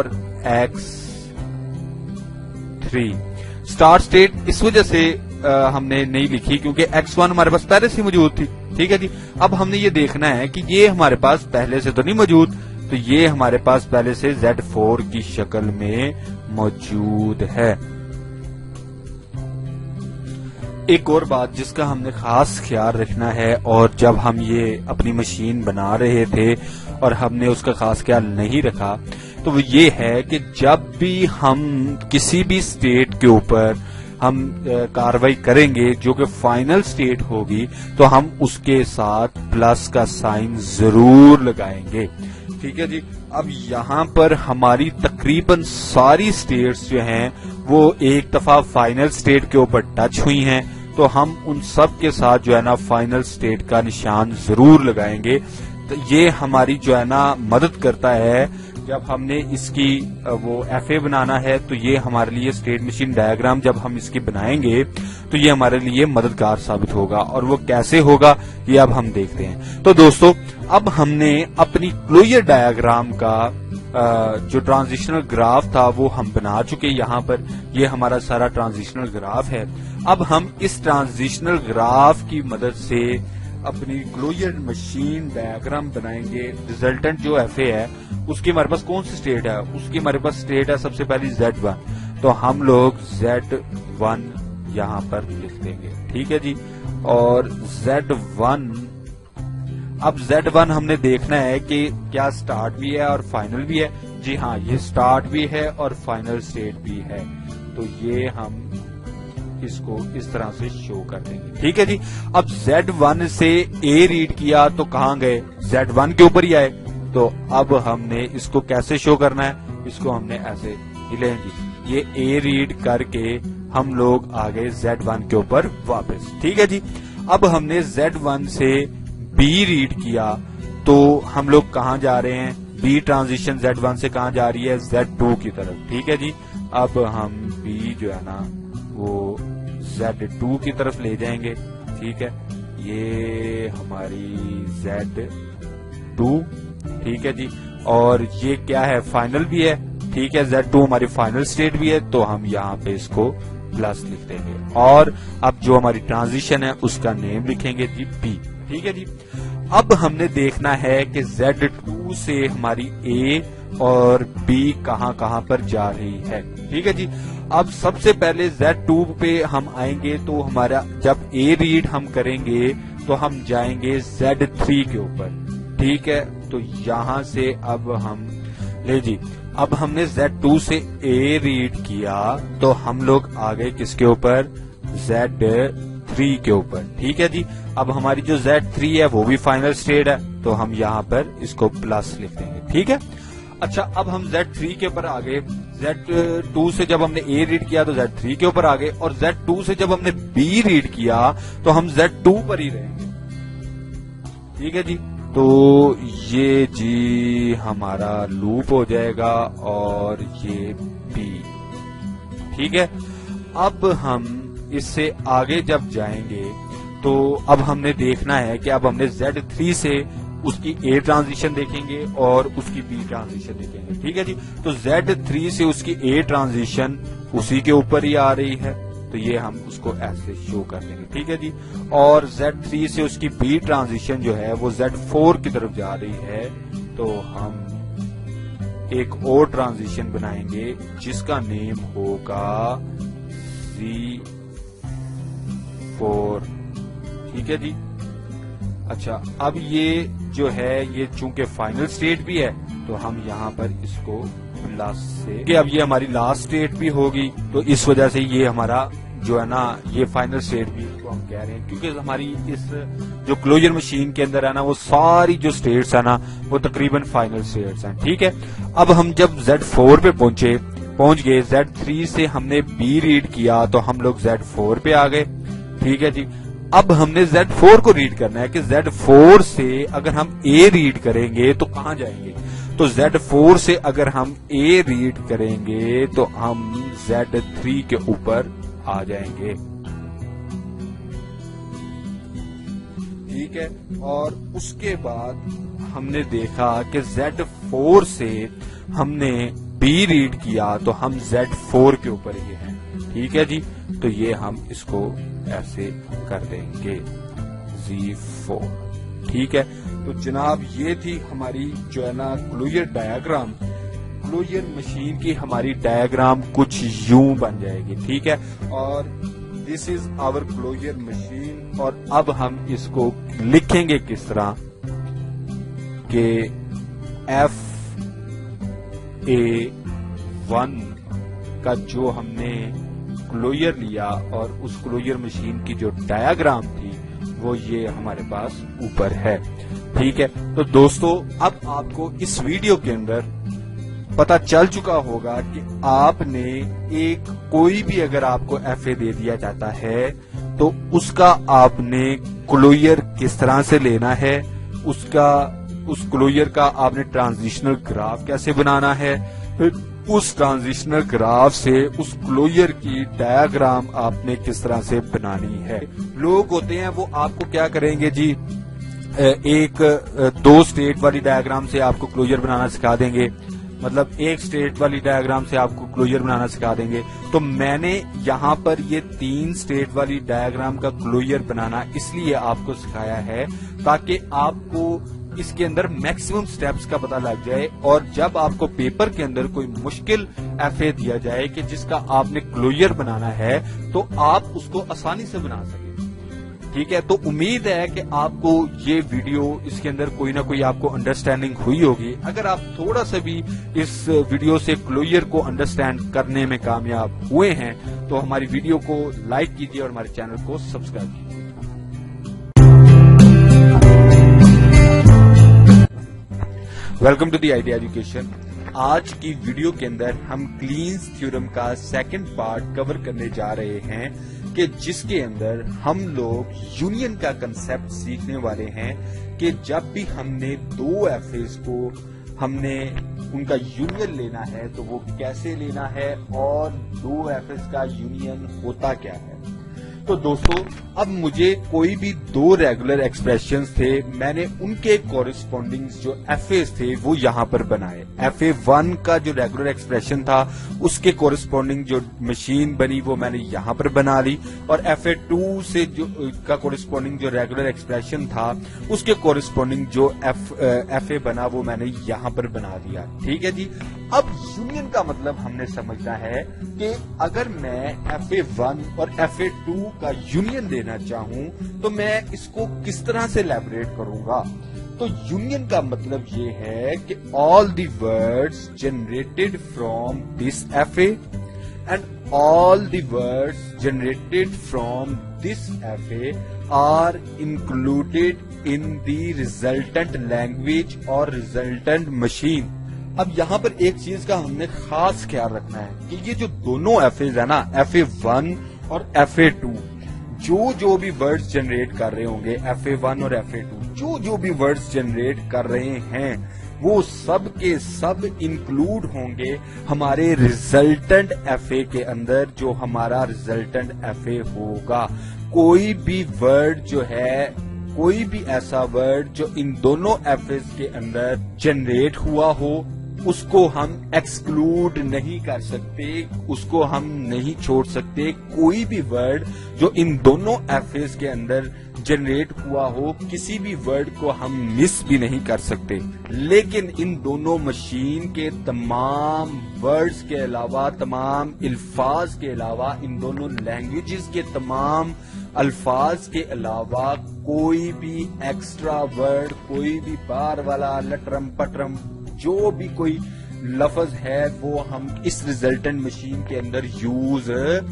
X3. سٹارٹ سٹیٹ اس وجہ سے ہم نے نہیں لکھی کیونکہ X1 ہمارے پاس پہلے سے موجود تھی. ٹھیک ہے جی. اب ہم نے یہ دیکھنا ہے کہ یہ ہمارے پاس پہلے سے تو نہیں موجود, تو یہ ہمارے پاس پہلے سے Z4 کی شکل میں موجود ہے. ایک اور بات جس کا ہم نے خاص خیال رکھنا ہے, اور جب ہم یہ اپنی مشین بنا رہے تھے اور ہم نے اس کا خاص خیال نہیں رکھا, تو وہ یہ ہے کہ جب بھی ہم کسی بھی سٹیٹ کے اوپر ہم کاروائی کریں گے جو کہ فائنل سٹیٹ ہوگی تو ہم اس کے ساتھ پلس کا سائن ضرور لگائیں گے. ٹھیک ہے جی. اب یہاں پر ہماری تقریباً ساری سٹیٹس جو ہیں وہ ایک دفعہ فائنل سٹیٹ کے اوپر ٹچ ہوئی ہیں, تو ہم ان سب کے ساتھ جو ہے نا فائنل سٹیٹ کا نشان ضرور لگائیں گے. تو یہ ہماری جو ہے نا مدد کرتا ہے جب ہم نے اس کی وہ ایف اے بنانا ہے تو یہ ہمارے لیے اسٹیٹ مشین ڈائیگرام جب ہم اس کی بنائیں گے تو یہ ہمارے لیے مددگار ثابت ہوگا، اور وہ کیسے ہوگا یہ اب ہم دیکھتے ہیں۔ تو دوستو اب ہم نے اپنی کلوئر ڈائیگرام کا جو ٹرانزیشنل گراف تھا وہ ہم بنا چکے، یہاں پر یہ ہمارا سارا ٹرانزیشنل گراف ہے۔ اب ہم اس ٹرانزیشنل گراف کی مدد سے اپنی کلوئر مشین ڈائیگرام بنائیں گے۔ ریزلٹنٹ جو ایف اے ہے اس کی ہمارے پاس کون سی اسٹیٹ ہے؟ اس کی ہمارے پاس اسٹیٹ ہے سب سے پہلی Z1، تو ہم لوگ Z1 یہاں پر لکھ دیں گے، ٹھیک ہے جی۔ اور Z1 اب Z1 ہم نے دیکھنا ہے کہ کیا سٹارٹ بھی ہے اور فائنل بھی ہے۔ جی ہاں، یہ سٹارٹ بھی ہے اور فائنل اسٹیٹ بھی ہے، تو یہ ہم اس کو اس طرح سے شو کر دیں گے، ٹھیک ہے جی۔ اب Z1 سے A ریڈ کیا تو کہاں گئے؟ Z1 کے اوپر ہی آئے، تو اب ہم نے اس کو کیسے شو کرنا ہے؟ اس کو ہم نے ایسے لیں جی، یہ A ریڈ کر کے ہم لوگ آگے Z1 کے اوپر واپس، ٹھیک ہے جی۔ اب ہم نے Z1 سے B ریڈ کیا تو ہم لوگ کہاں جا رہے ہیں؟ B ٹرانزیشن Z1 سے کہاں جا رہی ہے؟ Z2 کی طرف، ٹھیک ہے جی۔ اب ہم B جو ہے نا وہ Z2 کی طرف لے جائیں گے، ٹھیک ہے، یہ ہماری Z2، ٹھیک ہے جی۔ اور یہ کیا ہے؟ فائنل بھی ہے، ٹھیک ہے، Z2 ہماری فائنل اسٹیٹ بھی ہے، تو ہم یہاں پہ اس کو پلس لکھ دیں گے، اور اب جو ہماری ٹرانزیشن ہے اس کا نیم لکھیں گے جی B، ٹھیک ہے جی۔ اب ہم نے دیکھنا ہے کہ Z2 سے ہماری A اور B کہاں کہاں پر جا رہی ہے، ٹھیک ہے جی۔ اب سب سے پہلے Z2 پہ ہم آئیں گے تو ہمارا جب A ریڈ ہم کریں گے تو ہم جائیں گے Z3 کے اوپر، ٹھیک ہے۔ تو یہاں سے اب ہم لے جی، اب ہم نے Z2 سے A ریڈ کیا تو ہم لوگ آگے کس کے اوپر؟ Z3 کے اوپر، ٹھیک ہے جی۔ اب ہماری جو Z3 ہے وہ بھی فائنل اسٹیٹ ہے، تو ہم یہاں پر اس کو پلس لکھ دیں گے، ٹھیک ہے۔ اچھا، اب ہم Z3 کے اوپر آگے، Z2 سے جب ہم نے A ریڈ کیا تو Z3 کے اوپر آگے، اور Z2 سے جب ہم نے B ریڈ کیا تو ہم Z2 پر ہی رہیں گے، ٹھیک ہے جی۔ تو یہ جی ہمارا لوپ ہو جائے گا اور یہ B، ٹھیک ہے۔ اب ہم اس سے آگے جب جائیں گے تو اب ہم نے دیکھنا ہے کہ اب ہم نے Z3 سے اس کی A ٹرانزیشن دیکھیں گے اور اس کی B ٹرانزیشن دیکھیں گے، ٹھیک ہے جی۔ تو Z3 سے اس کی A ٹرانزیشن اسی کے اوپر ہی آ رہی ہے، تو یہ ہم اس کو ایسے شو کر دیں گے، ٹھیک ہے جی۔ اور Z3 سے اس کی B ٹرانزیشن جو ہے وہ Z4 کی طرف جا رہی ہے، تو ہم ایک اور ٹرانزیشن بنائیں گے جس کا نیم ہوگا Z4، ٹھیک ہے جی۔ اچھا، اب یہ جو ہے یہ چونکہ فائنل اسٹیٹ بھی ہے تو ہم یہاں پر اس کو پلس سے، کہ اب یہ ہماری لاسٹ اسٹیٹ بھی ہوگی، تو اس وجہ سے یہ ہمارا جو ہے نا یہ فائنل اسٹیٹ بھی اس کو ہم کہہ رہے ہیں، کیونکہ ہماری اس جو کلوجر مشین کے اندر ہے نا وہ ساری جو اسٹیٹس ہے نا وہ تقریباً فائنل اسٹیٹس ہیں، ٹھیک ہے۔ اب ہم جب Z4 پہ پہنچ گئے، Z3 سے ہم نے B ریڈ کیا تو ہم لوگ Z4 پہ آ گئے، ٹھیک ہے جی۔ اب ہم نے Z4 کو ریڈ کرنا ہے کہ Z4 سے اگر ہم A ریڈ کریں گے تو کہاں جائیں گے؟ تو Z4 سے اگر ہم A ریڈ کریں گے تو ہم Z3 کے اوپر آ جائیں گے، ٹھیک ہے۔ اور اس کے بعد ہم نے دیکھا کہ Z4 سے ہم نے B ریڈ کیا تو ہم Z4 کے اوپر ہی ہیں، ٹھیک ہے جی۔ تو یہ ہم اس کو ایسے کر دیں گے Z4، ٹھیک ہے۔ تو جناب یہ تھی ہماری جو ہے نا کلوئر ڈایاگرام، کلوئر مشین کی ہماری ڈایاگرام کچھ یوں بن جائے گی، ٹھیک ہے۔ اور دس از آور کلوئر مشین، اور اب ہم اس کو لکھیں گے کس طرح کہ FA1 کا جو ہم نے کلوئر لیا اور اس کلوئر مشین کی جو ڈایاگرام تھی وہ یہ ہمارے پاس اوپر ہے، ٹھیک ہے۔ تو دوستو اب آپ کو اس ویڈیو کے اندر پتا چل چکا ہوگا کہ آپ نے ایک کوئی بھی اگر آپ کو ایف اے دے دیا جاتا ہے تو اس کا آپ نے کلوئر کس طرح سے لینا ہے، اس کا उस क्लोजर का आपने ट्रांजिशनल ग्राफ कैसे बनाना है, फिर उस ट्रांजिशनल ग्राफ से उस क्लोजर की डायग्राम आपने किस तरह से बनानी है। लोग होते हैं वो आपको क्या करेंगे जी, एक 2 स्टेट वाली डायग्राम से आपको क्लोजर बनाना सिखा देंगे, मतलब एक स्टेट वाली डायग्राम से आपको क्लोजर बनाना सिखा देंगे। तो मैंने यहाँ पर ये 3 स्टेट वाली डायग्राम का क्लोजर बनाना इसलिए आपको सिखाया है ताकि आपको इसके अंदर मैक्सिमम स्टेप्स का पता लग जाए, और जब आपको पेपर के अंदर कोई मुश्किल एफए दिया जाए कि जिसका आपने क्लोजर बनाना है तो आप उसको आसानी से बना सकें। ठीक है, तो उम्मीद है कि आपको ये वीडियो, इसके अंदर कोई ना कोई आपको अंडरस्टैंडिंग हुई होगी। अगर आप थोड़ा सा भी इस वीडियो से क्लोजर को अंडरस्टैंड करने में कामयाब हुए हैं तो हमारी वीडियो को लाइक कीजिए और हमारे चैनल को सब्सक्राइब कीजिए। Welcome to the Idea Education. आज की वीडियो के अंदर हम क्लीन्स थ्योरम का सेकंड पार्ट कवर करने जा रहे हैं कि जिसके अंदर हम लोग यूनियन का कंसेप्ट सीखने वाले हैं कि जब भी हमने 2 एफएस को हमने उनका यूनियन लेना है तो वो कैसे लेना है और 2 एफएस का यूनियन होता क्या है। तो दोस्तों, अब मुझे कोई भी 2 रेगुलर एक्सप्रेशंस थे, मैंने उनके कॉरेस्पॉन्डिंग जो एफएस थे वो यहाँ पर बनाए। FA1 का जो रेगुलर एक्सप्रेशन था उसके कॉरेस्पॉन्डिंग जो मशीन बनी वो मैंने यहाँ पर बना ली, और FA2 से जो का कॉरेस्पॉन्डिंग जो रेगुलर एक्सप्रेशन था उसके कॉरेस्पॉन्डिंग जो FA बना वो मैंने यहाँ पर बना दिया। ठीक है जी। अब यूनियन का मतलब हमने समझना है कि अगर मैं FA1 और FA2 का यूनियन लेना चाहूं तो मैं इसको किस तरह से एलैबोरेट करूंगा। तो यूनियन का मतलब ये है कि all the words generated from this FA and all the words generated from this FA are included in the resultant language और रिजल्टेंट मशीन। अब यहाँ पर एक चीज का हमने खास ख्याल रखना है कि ये जो दोनों एफएज है ना, FA1 और FA2, जो भी वर्ड्स जनरेट कर रहे होंगे FA1 और FA2, जो भी वर्ड्स जनरेट कर रहे हैं वो सब के सब इंक्लूड होंगे हमारे रिजल्टेंट FA के अंदर, जो हमारा रिजल्टेंट FA होगा। कोई भी वर्ड जो है, कोई भी ऐसा वर्ड जो इन दोनों एफएस के अंदर जनरेट हुआ हो उसको हम एक्सक्लूड नहीं कर सकते, उसको हम नहीं छोड़ सकते। कोई भी वर्ड जो इन दोनों एफएस के अंदर जनरेट हुआ हो, किसी भी वर्ड को हम मिस भी नहीं कर सकते। लेकिन इन दोनों मशीन के तमाम वर्ड्स के अलावा, तमाम अल्फाज के अलावा, इन दोनों लैंग्वेजेस के तमाम अल्फाज के अलावा कोई भी एक्स्ट्रा वर्ड, कोई भी बार वाला लटरम पटरम जो भी कोई लफ्ज है वो हम इस रिजल्टेंट मशीन के अंदर यूज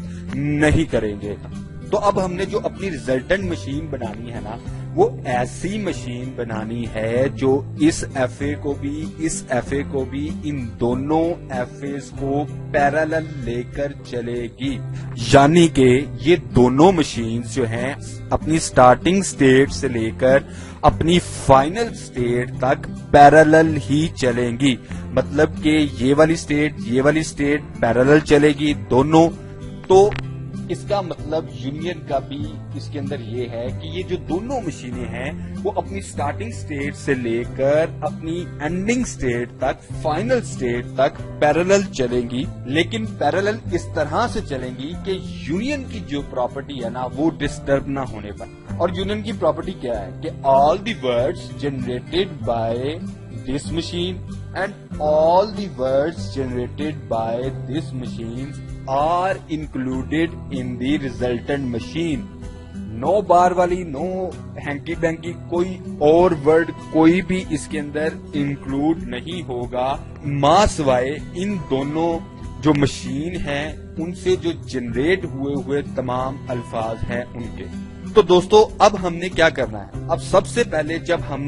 नहीं करेंगे। तो अब हमने जो अपनी रिजल्टेंट मशीन बनानी है ना, वो ऐसी मशीन बनानी है जो इस FA को भी, इस FA को भी, इन दोनों FAs को पैरेलल लेकर चलेगी। यानी कि ये दोनों मशीन्स जो हैं अपनी स्टार्टिंग स्टेट से लेकर अपनी फाइनल स्टेट तक पैरेलल ही चलेंगी। मतलब कि ये वाली स्टेट पैरेलल चलेगी दोनों। तो इसका मतलब यूनियन का भी इसके अंदर ये है कि ये जो दोनों मशीनें हैं वो अपनी स्टार्टिंग स्टेट से लेकर अपनी एंडिंग स्टेट तक, फाइनल स्टेट तक पैरेलल चलेंगी। लेकिन पैरेलल इस तरह से चलेंगी कि यूनियन की जो प्रॉपर्टी है ना वो डिस्टर्ब ना होने पर। और यूनियन की प्रॉपर्टी क्या है कि all the words generated by this machine and all the words generated by this machine are included in the resultant machine। No bar वाली, नो हैंकी बैंकी, कोई और वर्ड कोई भी इसके अंदर इंक्लूड नहीं होगा, मां सिवाय इन दोनों जो मशीन है उनसे जो जनरेट हुए तमाम अल्फाज हैं उनके। तो दोस्तों, अब हमने क्या करना है? अब सबसे पहले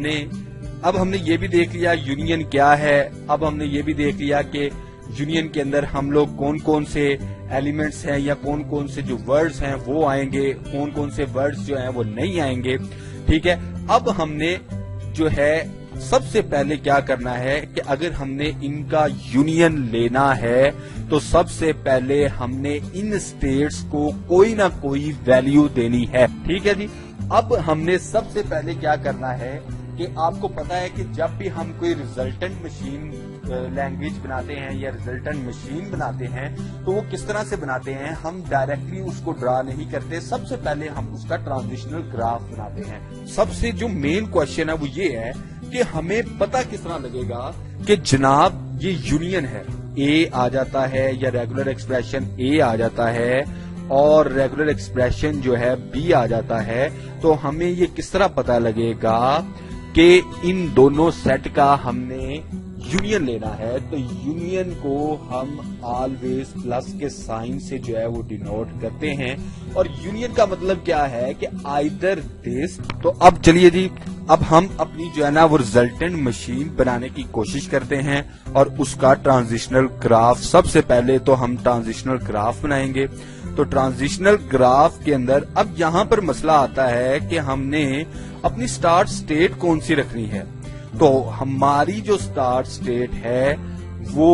अब हमने ये भी देख लिया यूनियन क्या है, अब हमने ये भी देख लिया कि यूनियन के अंदर हम लोग कौन कौन से एलिमेंट्स हैं या कौन कौन से जो वर्ड्स हैं वो आएंगे, कौन कौन से वर्ड्स जो हैं वो नहीं आएंगे। ठीक है, अब हमने जो है सबसे पहले क्या करना है कि अगर हमने इनका यूनियन लेना है तो सबसे पहले हमने इन स्टेट्स को कोई ना कोई वैल्यू देनी है। ठीक है जी। अब हमने सबसे पहले क्या करना है कि आपको पता है कि जब भी हम कोई रिजल्टेंट मशीन लैंग्वेज बनाते हैं या रिजल्टेंट मशीन बनाते हैं तो वो किस तरह से बनाते हैं, हम डायरेक्टली उसको ड्रा नहीं करते, सबसे पहले हम उसका ट्रांजिशनल ग्राफ बनाते हैं। सबसे जो मेन क्वेश्चन है वो ये है कि हमें पता किस तरह लगेगा कि जनाब ये यूनियन है, ए आ जाता है या रेगुलर एक्सप्रेशन ए आ जाता है और रेगुलर एक्सप्रेशन जो है बी आ जाता है, तो हमें ये किस तरह पता लगेगा कि इन दोनों सेट का हमने यूनियन लेना है। तो यूनियन को हम ऑलवेज प्लस के साइन से जो है वो डिनोट करते हैं और यूनियन का मतलब क्या है कि आइदर दिस। तो अब चलिए जी, अब हम अपनी जो है ना वो रिजल्टेंट मशीन बनाने की कोशिश करते हैं और उसका ट्रांजिशनल ग्राफ, सबसे पहले तो हम ट्रांजिशनल ग्राफ बनाएंगे। तो ट्रांजिशनल ग्राफ के अंदर अब यहां पर मसला आता है कि हमने अपनी स्टार्ट स्टेट कौन सी रखनी है। तो हमारी जो स्टार्ट स्टेट है वो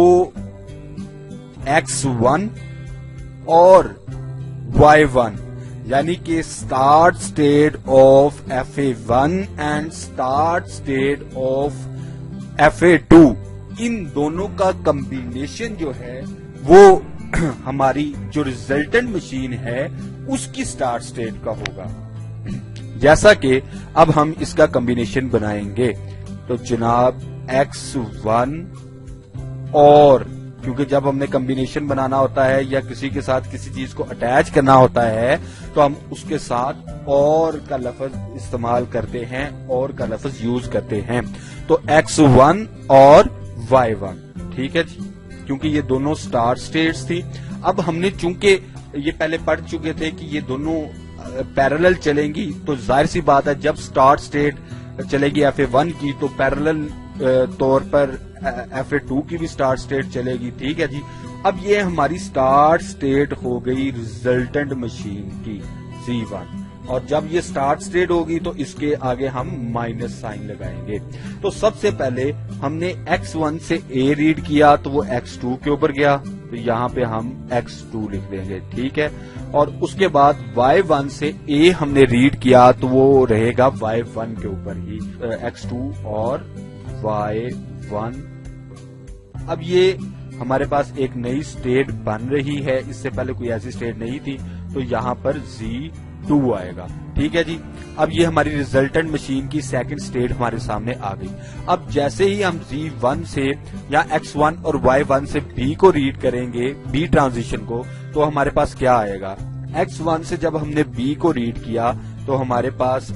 x1 और y1, यानी कि start state of fa1 and start state of fa2, इन दोनों का कॉम्बिनेशन जो है वो हमारी जो रिजल्टेंट मशीन है उसकी स्टार्ट स्टेट का होगा। जैसा कि अब हम इसका कॉम्बिनेशन बनाएंगे तो जनाब x1 और, क्योंकि जब हमने कॉम्बिनेशन बनाना होता है या किसी के साथ किसी चीज को अटैच करना होता है तो हम उसके साथ और का लफ्ज इस्तेमाल करते हैं, और का लफ्ज यूज करते हैं। तो x1 और y1, ठीक है जी, क्योंकि ये दोनों स्टार्ट स्टेट्स थी। अब हमने चूंकि ये पहले पढ़ चुके थे कि ये दोनों पैरेलल चलेंगी, तो जाहिर सी बात है जब स्टार्ट स्टेट चलेगी fa1 की तो पैरेलल तौर पर fa2 की भी स्टार्ट स्टेट चलेगी। ठीक है जी। अब ये हमारी स्टार्ट स्टेट हो गई रिजल्टेंट मशीन की C1, और जब ये स्टार्ट स्टेट होगी तो इसके आगे हम माइनस साइन लगाएंगे। तो सबसे पहले हमने x1 से a रीड किया तो वो x2 के ऊपर गया, तो यहाँ पे हम x2 लिख देंगे। ठीक है। और उसके बाद y1 से a हमने रीड किया तो वो रहेगा y1 के ऊपर ही, x2 और y1। अब ये हमारे पास एक नई स्टेट बन रही है, इससे पहले कोई ऐसी स्टेट नहीं थी, तो यहाँ पर Z2 आएगा। ठीक है जी। अब ये हमारी रिजल्टेंट मशीन की सेकंड स्टेट हमारे सामने आ गई। अब जैसे ही हम Z1 से या x1 और y1 से B को रीड करेंगे, B ट्रांजिशन को, तो हमारे पास क्या आएगा, x1 से जब हमने B को रीड किया तो हमारे पास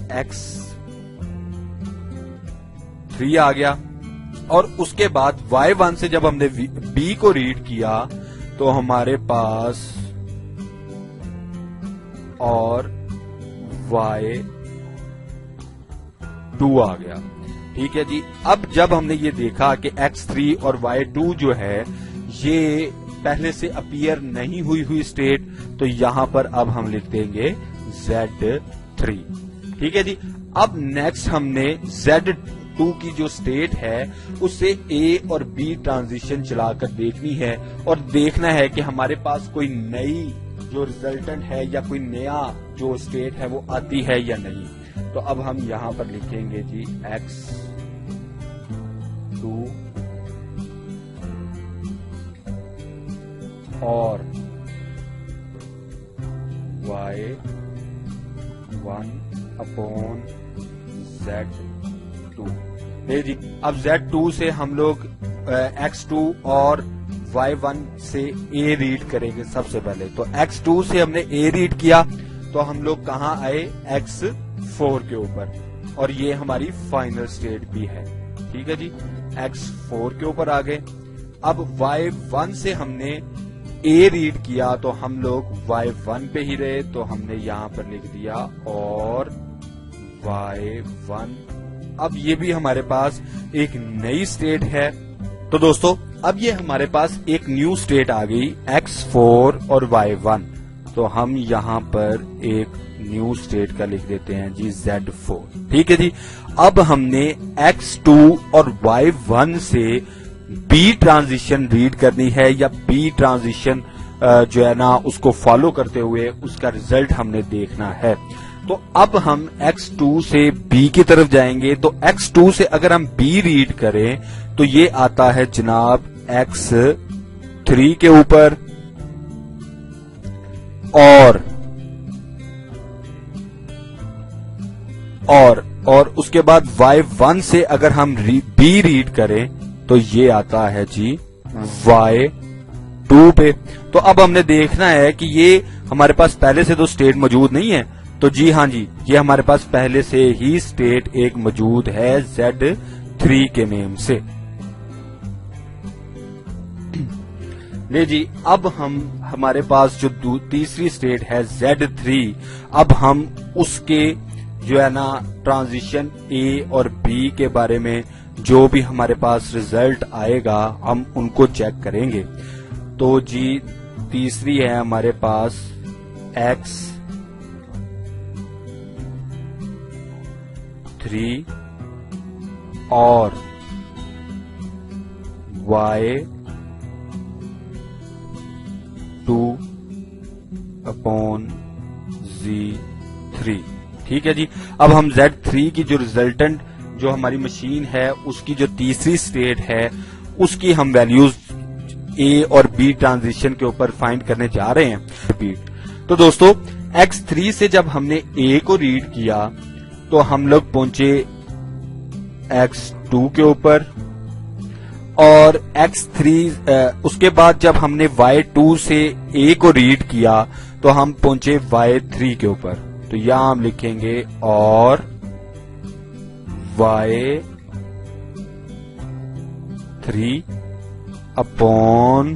x3 आ गया, और उसके बाद y1 से जब हमने B को रीड किया तो हमारे पास और y2 आ गया। ठीक है जी। अब जब हमने ये देखा कि x3 और y2 जो है ये पहले से अपीयर नहीं हुई स्टेट, तो यहां पर अब हम लिख देंगे Z3। ठीक है जी। अब नेक्स्ट हमने Z2 की जो स्टेट है उससे A और B ट्रांजिशन चलाकर देखनी है और देखना है कि हमारे पास कोई नई जो रिजल्टेंट है या कोई नया जो स्टेट है वो आती है या नहीं। तो अब हम यहां पर लिखेंगे जी x2 और y1 अपॉन Z2। जी, अब Z2 से हम लोग x2 और y1 से a रीड करेंगे सबसे पहले। तो x2 से हमने a रीड किया तो हम लोग कहाँ आए, x4 के ऊपर, और ये हमारी फाइनल स्टेट भी है। ठीक है जी, x4 के ऊपर आ गए। अब y1 से हमने a रीड किया तो हम लोग y1 पे ही रहे, तो हमने यहाँ पर लिख दिया और y1। अब ये भी हमारे पास एक नई स्टेट है। तो दोस्तों अब ये हमारे पास एक न्यू स्टेट आ गई x4 और y1, तो हम यहाँ पर एक न्यू स्टेट का लिख देते हैं जी Z4। ठीक है जी। اب ہم نے X2 اور Y1 سے B ٹرانزیشن ریڈ کرنی ہے یا B ٹرانزیشن جو ہے نا اس کو فالو کرتے ہوئے اس کا ریزلٹ ہم نے دیکھنا ہے. تو اب ہم X2 سے B کی طرف جائیں گے. تو X2 سے اگر ہم B ریڈ کریں تو یہ آتا ہے جناب X3 کے اوپر, اور اس کے بعد Y1 سے اگر ہم B ریڈ کریں تو یہ آتا ہے جی Y2 پہ. تو اب ہم نے دیکھنا ہے کہ یہ ہمارے پاس پہلے سے تو اسٹیٹ موجود نہیں ہے, تو جی ہاں جی یہ ہمارے پاس پہلے سے ہی اسٹیٹ ایک موجود ہے Z3 کے نیم سے. لے جی اب ہمارے پاس جو تیسری اسٹیٹ ہے Z3, اب ہم اس کے جو ہے نا ٹرانزیشن A اور B کے بارے میں جو بھی ہمارے پاس ریزلٹ آئے گا ہم ان کو چیک کریں گے. تو جی تیسری ہے ہمارے پاس X3 اور Y2/Z3. ٹھیک ہے جی. اب ہم Z3 کی جو ریزلٹنٹ جو ہماری مشین ہے اس کی جو تیسری اسٹیٹ ہے اس کی ہم ویلیوز A اور B ٹرانزیشن کے اوپر فائنڈ کرنے جا رہے ہیں. تو دوستو X3 سے جب ہم نے A کو ریڈ کیا تو ہم لوگ پہنچے X2 کے اوپر, اور X3 اس کے بعد جب ہم نے Y2 سے A کو ریڈ کیا تو ہم پہنچے Y3 کے اوپر. تو یہاں ہم لکھیں گے اور Y3 اپون.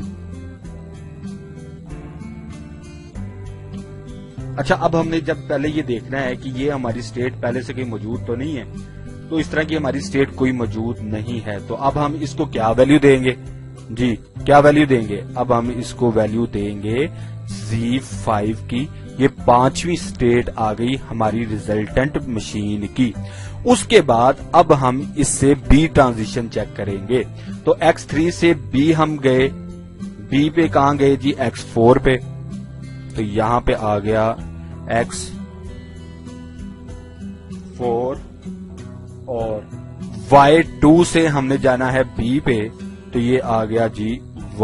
اچھا اب ہم نے جب پہلے یہ دیکھنا ہے کہ یہ ہماری اسٹیٹ پہلے سے کوئی موجود تو نہیں ہے, تو اس طرح کی ہماری اسٹیٹ کوئی موجود نہیں ہے. تو اب ہم اس کو کیا ویلیو دیں گے جی, کیا ویلیو دیں گے؟ اب ہم اس کو ویلیو دیں گے Z5 کی. یہ 5ویں اسٹیٹ آ گئی ہماری ریزلٹنٹ مشین کی. اس کے بعد اب ہم اس سے B ٹرانزیشن چیک کریں گے. تو X3 سے B ہم گئے, B پہ کہاں گئے جی X4 پہ. تو یہاں پہ آ گیا X4, اور Y2 سے ہم نے جانا ہے B پہ, تو یہ آ گیا جی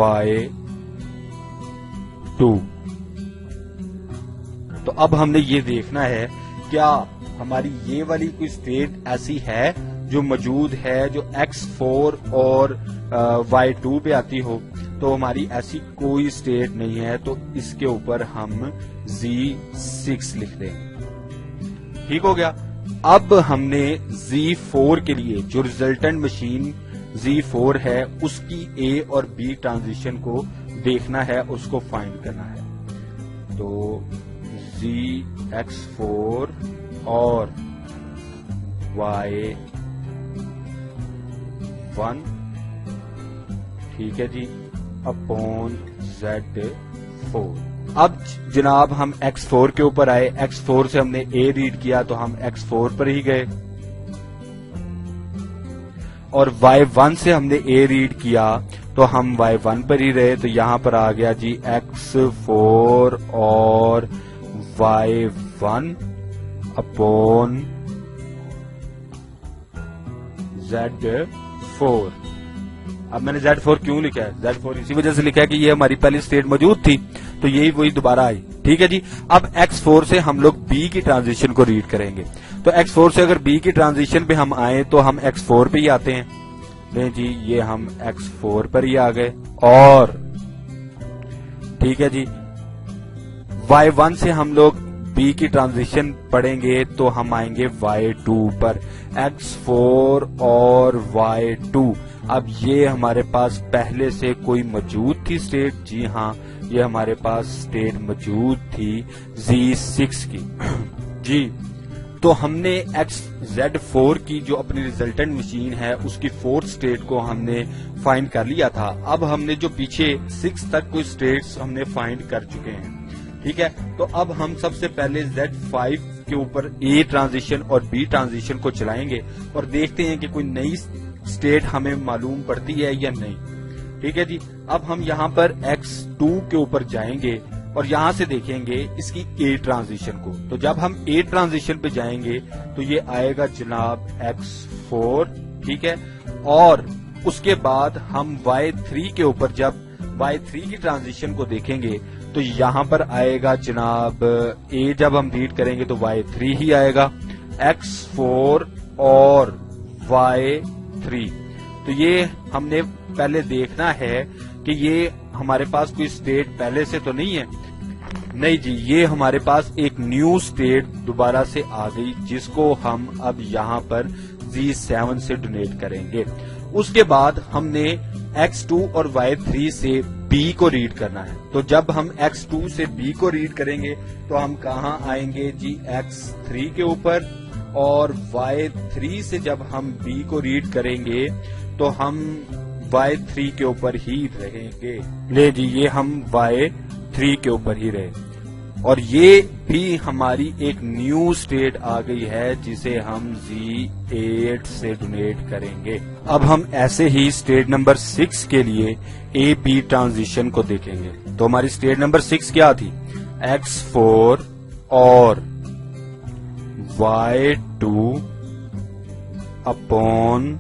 Y2. تو اب ہم نے یہ دیکھنا ہے کیا ہماری یہ والی کوئی اسٹیٹ ایسی ہے جو موجود ہے جو X4 اور Y2 پہ آتی ہو. تو ہماری ایسی کوئی اسٹیٹ نہیں ہے, تو اس کے اوپر ہم Z6 لکھ دیں. ٹھیک ہو گیا. اب ہم نے Z4 کے لیے جو ریزلٹنٹ مشین Z4 ہے اس کی A اور B ٹرانزیشن کو دیکھنا ہے, اس کو فائنڈ کرنا ہے. تو ZX4 اور Y1, ٹھیک ہے جی, اپون Z4. اب جناب ہم X4 کے اوپر آئے. X4 سے ہم نے A ریڈ کیا تو ہم X4 پر ہی گئے, اور Y1 سے ہم نے A ریڈ کیا تو ہم Y1 پر ہی رہے. تو یہاں پر آ گیا جی X4 اور Y1 اپون Z4. اب میں نے Z4 کیوں لکھا ہے؟ Z4 اسی وجہ سے لکھا ہے کہ یہ ہماری پہلی اسٹیٹ موجود تھی تو یہی وہی دوبارہ آئی. ٹھیک ہے جی. اب X4 سے ہم لوگ B کی ٹرانزیشن کو ریڈ کریں گے. تو X4 سے اگر B کی ٹرانزیشن پہ ہم آئیں تو ہم X4 پہ ہی آتے ہیں. نہیں جی یہ ہم X4 پر ہی آ گئے, اور ٹھیک ہے جی Y1 سے ہم لوگ B کی ٹرانزیشن پڑھیں گے تو ہم آئیں گے Y2 پر. X4 اور Y2, اب یہ ہمارے پاس پہلے سے کوئی موجود تھی اسٹیٹ؟ جی ہاں یہ ہمارے پاس اسٹیٹ موجود تھی Z6 کی. جی تو ہم نے Z4 کی جو اپنی ریزلٹنٹ مشین ہے اس کی 4th اسٹیٹ کو ہم نے فائنڈ کر لیا تھا. اب ہم نے جو پیچھے 6 تک کوئی اسٹیٹس ہم نے فائنڈ کر چکے ہیں. ٹھیک ہے. تو اب ہم سب سے پہلے Z5 के ऊपर ए ट्रांजिशन और बी ट्रांजिशन को चलाएंगे और देखते हैं कि कोई नई स्टेट हमें मालूम पड़ती है या नहीं। ठीक है जी, अब हम यहाँ पर X2 के ऊपर जाएंगे और यहाँ से देखेंगे इसकी ए ट्रांजिशन को। तो जब हम ए ट्रांजिशन पे जाएंगे तो ये आएगा जनाब X4, ठीक है। और उसके बाद हम Y3 के ऊपर जब Y3 की ट्रांजिशन को देखेंगे तो यहाँ पर आएगा जनाब ए, जब हम रीड करेंगे तो Y3 ही आएगा, X4 और Y3। तो ये हमने पहले देखना है कि ये हमारे पास कोई स्टेट पहले से तो नहीं है। नहीं जी, ये हमारे पास एक न्यू स्टेट दोबारा से आ गई जिसको हम अब यहाँ पर Z7 से डोनेट करेंगे। उसके बाद हमने X2 और Y3 से B को रीड करना है। तो जब हम X2 से B को रीड करेंगे तो हम कहाँ आएंगे जी, X3 के ऊपर, और Y3 से जब हम B को रीड करेंगे तो हम Y3 के ऊपर ही रहेंगे। ले जी, ये हम Y3 के ऊपर ही रहे और ये भी हमारी एक न्यू स्टेट आ गई है जिसे हम Z8 से डोनेट करेंगे। अब हम ऐसे ही स्टेट नंबर 6 के लिए ए बी ट्रांजिशन को देखेंगे। तो हमारी स्टेट नंबर 6 क्या थी, X4 और Y2 अपॉन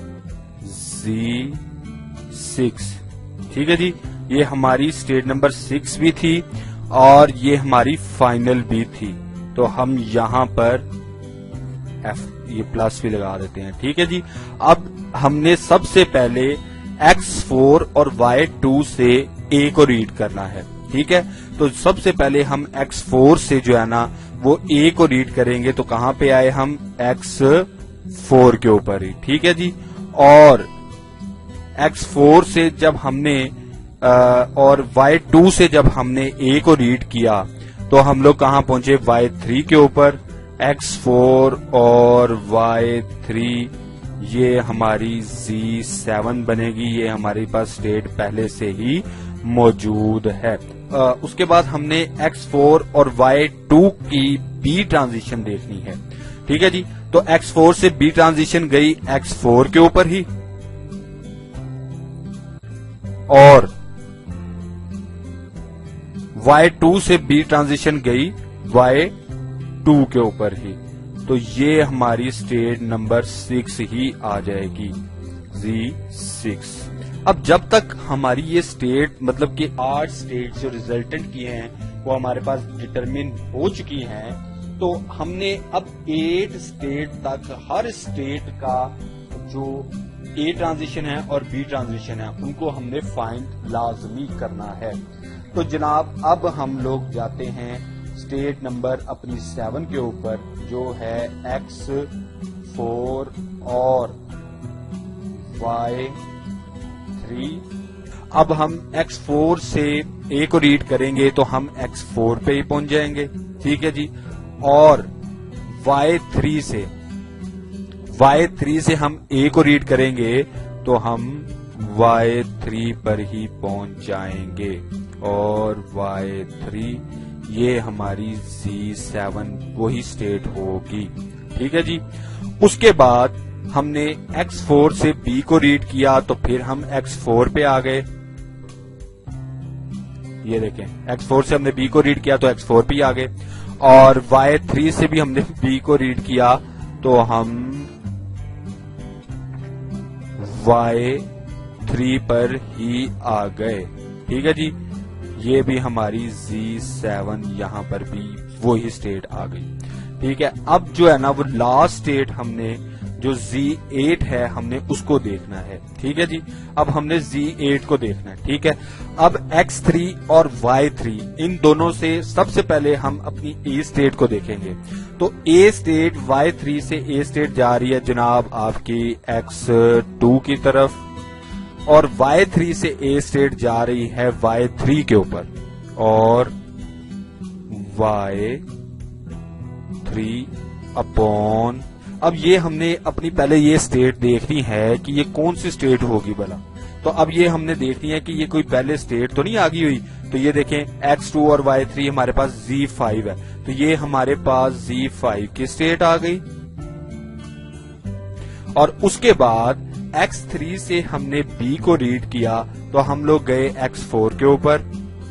Z6। ठीक है जी, ये हमारी स्टेट नंबर 6 भी थी और ये हमारी फाइनल भी थी। तो हम यहाँ पर ये प्लस भी लगा देते हैं। ठीक है जी, अब हमने सबसे पहले X4 और Y2 से A को रीड करना है। ठीक है, तो सबसे पहले हम X4 से जो है ना वो A को रीड करेंगे। तो कहाँ पे आए हम, X4 के ऊपर ही। ठीक है जी, और X4 से जब हमने और Y2 से जब हमने A को रीड किया तो हम लोग कहाँ पहुंचे, Y3 के ऊपर। X4 और Y3 ये हमारी Z7 बनेगी, ये हमारे पास स्टेट पहले से ही मौजूद है। उसके बाद हमने X4 और Y2 की B ट्रांजिशन देखनी है। ठीक है जी, तो X4 से B ट्रांजिशन गई X4 के ऊपर ही और Y2 से B ट्रांजिशन गई Y2 के ऊपर ही। तो ये हमारी स्टेट नंबर 6 ही आ जाएगी, Z6। अब जब तक हमारी ये स्टेट मतलब कि 8 स्टेट जो रिजल्टेंट की हैं वो हमारे पास डिटरमिन हो चुकी हैं, तो हमने अब 8 स्टेट तक हर स्टेट का जो A ट्रांजिशन है और B ट्रांजिशन है उनको हमने फाइंड लाजमी करना है। तो जनाब अब हम लोग जाते हैं स्टेट नंबर अपनी 7 के ऊपर जो है X4 और Y3। अब हम X4 से A को रीड करेंगे तो हम X4 पे ही पहुंच जाएंगे। ठीक है जी, और Y3 से हम A को रीड करेंगे तो हम Y3 पर ही पहुंच जाएंगे और Y3 ये हमारी Z7 वही स्टेट होगी। ठीक है जी, उसके बाद हमने X4 से B को रीड किया तो फिर हम X4 पे आ गए। ये देखें, X4 से हमने B को रीड किया तो X4 पे आ गए और Y3 से भी हमने B को रीड किया तो हम Y3 पर ही आ गए। ठीक है जी, ये भी हमारी Z7 यहाँ पर भी वही स्टेट आ गई। ठीक है, अब जो है ना वो लास्ट स्टेट हमने जो Z8 है हमने उसको देखना है। ठीक है जी, अब हमने Z8 को देखना है। ठीक है, अब X3 और Y3 इन दोनों से सबसे पहले हम अपनी A स्टेट को देखेंगे। तो A स्टेट Y3 से A स्टेट जा रही है जनाब आपकी X2 की तरफ और Y3 से A स्टेट जा रही है Y3 के ऊपर और Y3 अपॉन। अब ये हमने अपनी पहले ये स्टेट देखनी है कि ये कौन सी स्टेट होगी भला। तो अब ये हमने देखनी है कि ये कोई पहले स्टेट तो नहीं आ गई हुई تو یہ دیکھیں x2 اور y3 ہمارے پاس z5 ہے، تو یہ ہمارے پاس z5 کی اسٹیٹ آ گئی. اور اس کے بعد x3 سے ہم نے b کو ریڈ کیا تو ہم لوگ گئے x4 کے اوپر،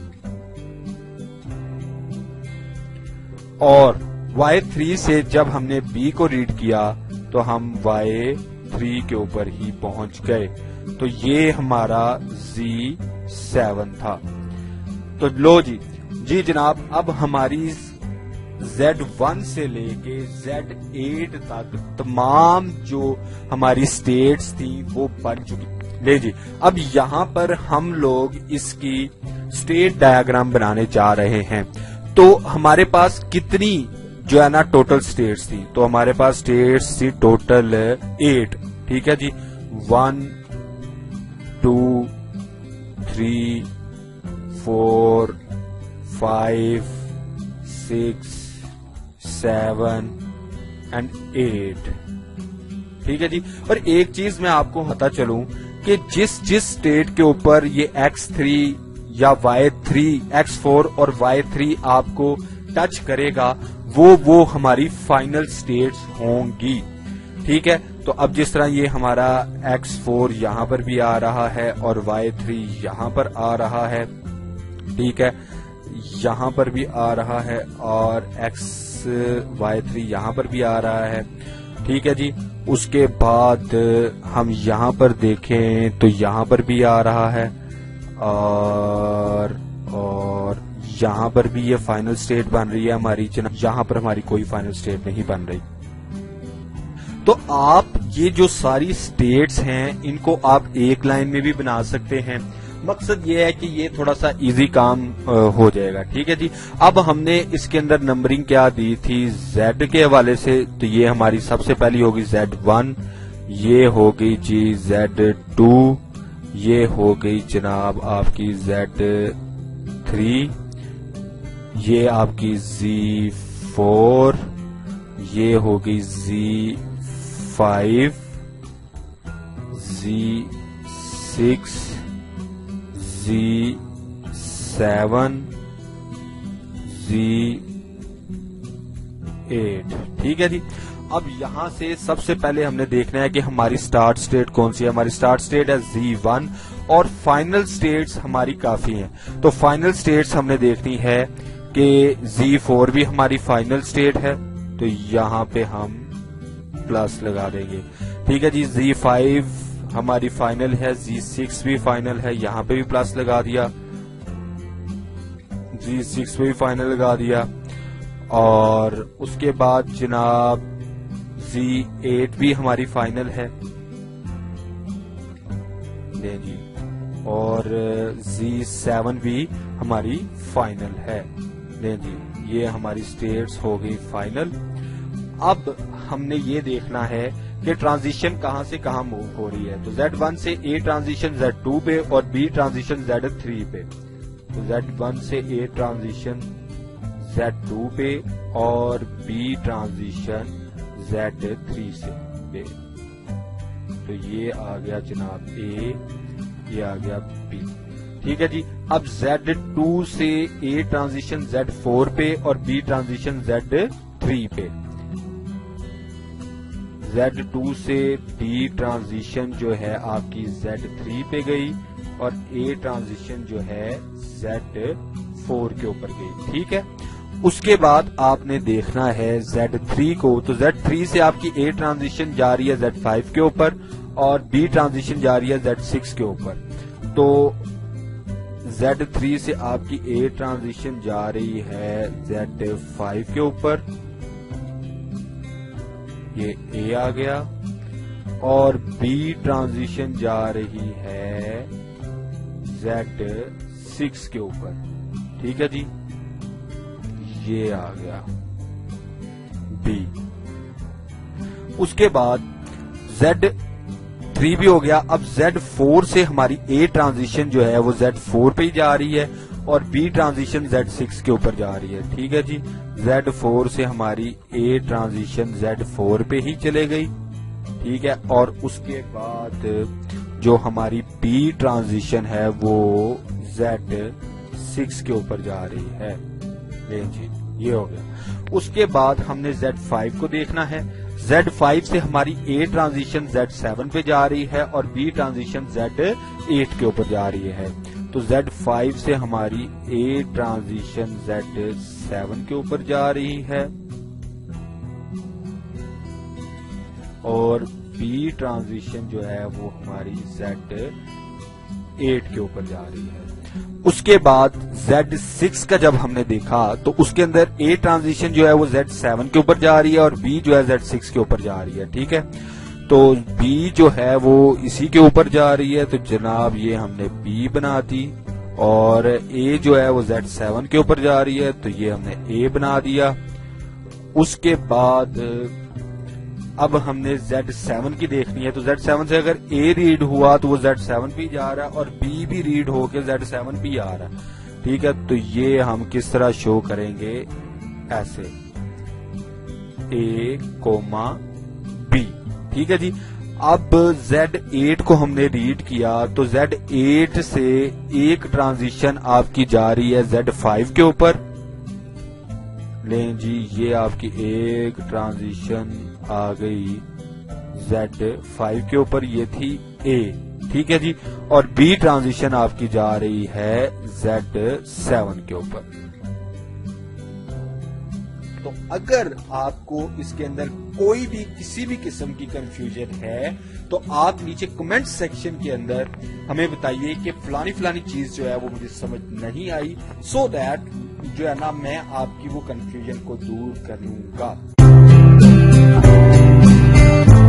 اور y3 سے جب ہم نے b کو ریڈ کیا تو ہم y3 کے اوپر ہی پہنچ گئے. تو یہ ہمارا Z7 تھا. تو لو جی جناب، اب ہماری Z1 سے لے کے Z8 تک تمام جو ہماری سٹیٹس تھی وہ بن چکی. لے جی، اب یہاں پر ہم لوگ اس کی سٹیٹ ڈایاگرام بنانے جا رہے ہیں. تو ہمارے پاس کتنی جو ہے نا ٹوٹل سٹیٹس تھی؟ تو ہمارے پاس سٹیٹس تھی ٹوٹل 8. ٹھیک ہے جی، 1 2 3 4 5 6 7 and 8. ٹھیک ہے جی. اور ایک چیز میں آپ کو بتا چلوں کہ جس اسٹیٹ کے اوپر یہ x3 یا y3 x4 اور y3 آپ کو ٹچ کرے گا وہ ہماری فائنل سٹیٹس ہوں گی. ٹھیک ہے. تو اب جس طرح یہ ہمارا x4 یہاں پر بھی آ رہا ہے اور y3 یہاں پر آ رہا ہے. ٹھیک ہے، یہاں پر بھی آ رہا ہے اور y3 یہاں پر بھی آ رہا ہے. ٹھیک ہے جی. اس کے بعد ہم یہاں پر دیکھیں تو یہاں پر بھی آ رہا ہے اور یہاں پر بھی یہ فائنل سٹیٹ بن رہی ہے ہماری. یہاں پر ہماری کوئی فائنل سٹیٹ نہیں بن رہی. تو آپ یہ جو ساری سٹیٹس ہیں ان کو آپ ایک لائن میں بھی بنا سکتے ہیں. مقصد یہ ہے کہ یہ تھوڑا سا ایزی کام ہو جائے گا. ٹھیک ہے جی. اب ہم نے اس کے اندر نمبرنگ کیا دی تھی Z کے حوالے سے، تو یہ ہماری سب سے پہلی ہوگی Z1، یہ ہوگی جی Z2، یہ ہو گئی جناب آپ کی Z3، یہ آپ کی Z4، یہ ہوگی Z5، Z6، Z7، Z8. ٹھیک ہے جی. اب یہاں سے سب سے پہلے ہم نے دیکھنا ہے کہ ہماری سٹارٹ سٹیٹ کون سی ہے. ہماری سٹارٹ سٹیٹ ہے Z1 اور فائنل سٹیٹس ہماری کافی ہیں. تو فائنل سٹیٹس ہم نے دیکھنی ہے کہ Z4 بھی ہماری فائنل سٹیٹ ہے، تو یہاں پہ ہم پلس لگا دیں گے. ٹھیک ہے جی. Z5 ہماری فائنل ہے، Z6 بھی فائنل ہے، یہاں پہ بھی پلس لگا دیا، Z6 پہ بھی فائنل لگا دیا. اور اس کے بعد جناب Z8 بھی ہماری فائنل ہے جی، اور Z7 بھی ہماری فائنل ہے جی. یہ ہماری سٹیٹس ہو گئی فائنل. اب ہم نے یہ دیکھنا ہے کہ ٹرانزیشن کہاں سے کہاں موو ہو رہی ہے. تو Z1 سے A ٹرانزیشن Z2 پہ اور B ٹرانزیشن Z3 پہ. تو Z1 سے A ٹرانزیشن Z2 پہ اور B ٹرانزیشن Z3 سے پہ. تو یہ آ گیا جناب A، یہ آ گیا B. ٹھیک ہے جی. اب Z2 سے A ٹرانزیشن Z4 پہ اور B ٹرانزیشن Z3 پہ. Z2 سے B ٹرانزیشن جو ہے آپ کی Z3 پہ گئی اور A ٹرانزیشن جو ہے Z4 کے اوپر گئی. ٹھیک ہے. اس کے بعد آپ نے دیکھنا ہے Z3 کو. تو Z3 سے آپ کی A ٹرانزیشن جا رہی ہے Z5 کے اوپر اور B ٹرانزیشن جا رہی ہے Z6 کے اوپر. تو Z3 سے آپ کی A ٹرانزیشن جا رہی ہے Z5 کے اوپر، یہ A آ گیا، اور B ٹرانزیشن جا رہی ہے Z6 کے اوپر. ٹھیک ہے جی. یہ آ گیا B. اس کے بعد Z3 بھی ہو گیا. اب Z4 سے ہماری A ٹرانزیشن جو ہے وہ Z4 پہ ہی جا رہی ہے اور B ٹرانزیشن Z6 کے اوپر جا رہی ہے. ٹھیک ہے جی. Z4 سے ہماری A ٹرانزیشن Z4 پہ ہی چلے گئی. ٹھیک ہے. اور اس کے بعد جو ہماری B ٹرانزیشن ہے وہ Z 6 के ऊपर जा रही है। जी ये हो गया। उसके बाद हमने Z5 को देखना है। Z5 से हमारी A ट्रांजिशन Z7 पे जा रही है और B ट्रांजिशन Z8 के ऊपर जा रही है। तो Z5 से हमारी A ट्रांजिशन Z7 के ऊपर जा रही है और B ट्रांजिशन जो है वो हमारी Z8 के ऊपर जा रही है। उसके बाद Z6 का जब हमने देखा तो उसके अंदर A ट्रांजिशन जो है वो Z7 के ऊपर जा रही है और B जो है Z6 के ऊपर जा रही है। ठीक है, तो B जो है वो इसी के ऊपर जा रही है, तो जनाब ये हमने B बना दी। और A जो है वो Z7 के ऊपर जा रही है, तो ये हमने A बना दिया। उसके बाद अब हमने Z7 की देखनी है, तो Z7 से अगर A रीड हुआ तो वो Z7 पे जा रहा है और B भी रीड होके Z7 पे आ रहा है। ठीक है, तो ये हम किस तरह शो करेंगे, ऐसे A, B। ठीक है जी। अब Z8 को हमने रीड किया तो Z8 से एक ट्रांजिशन आपकी जा रही है Z5 के ऊपर। लें जी, ये आपकी एक ट्रांजिशन आ गई Z5 के ऊपर, ये थी A। ठीक है जी। और B ट्रांजिशन आपकी जा रही है Z7 के ऊपर। तो अगर आपको इसके अंदर कोई भी किसी भी किस्म की कंफ्यूजन है तो आप नीचे कमेंट सेक्शन के अंदर हमें बताइए कि फलानी चीज जो है वो मुझे समझ नहीं आई, सो दैट जो है ना मैं आपकी वो कंफ्यूजन को दूर कर लूंगा।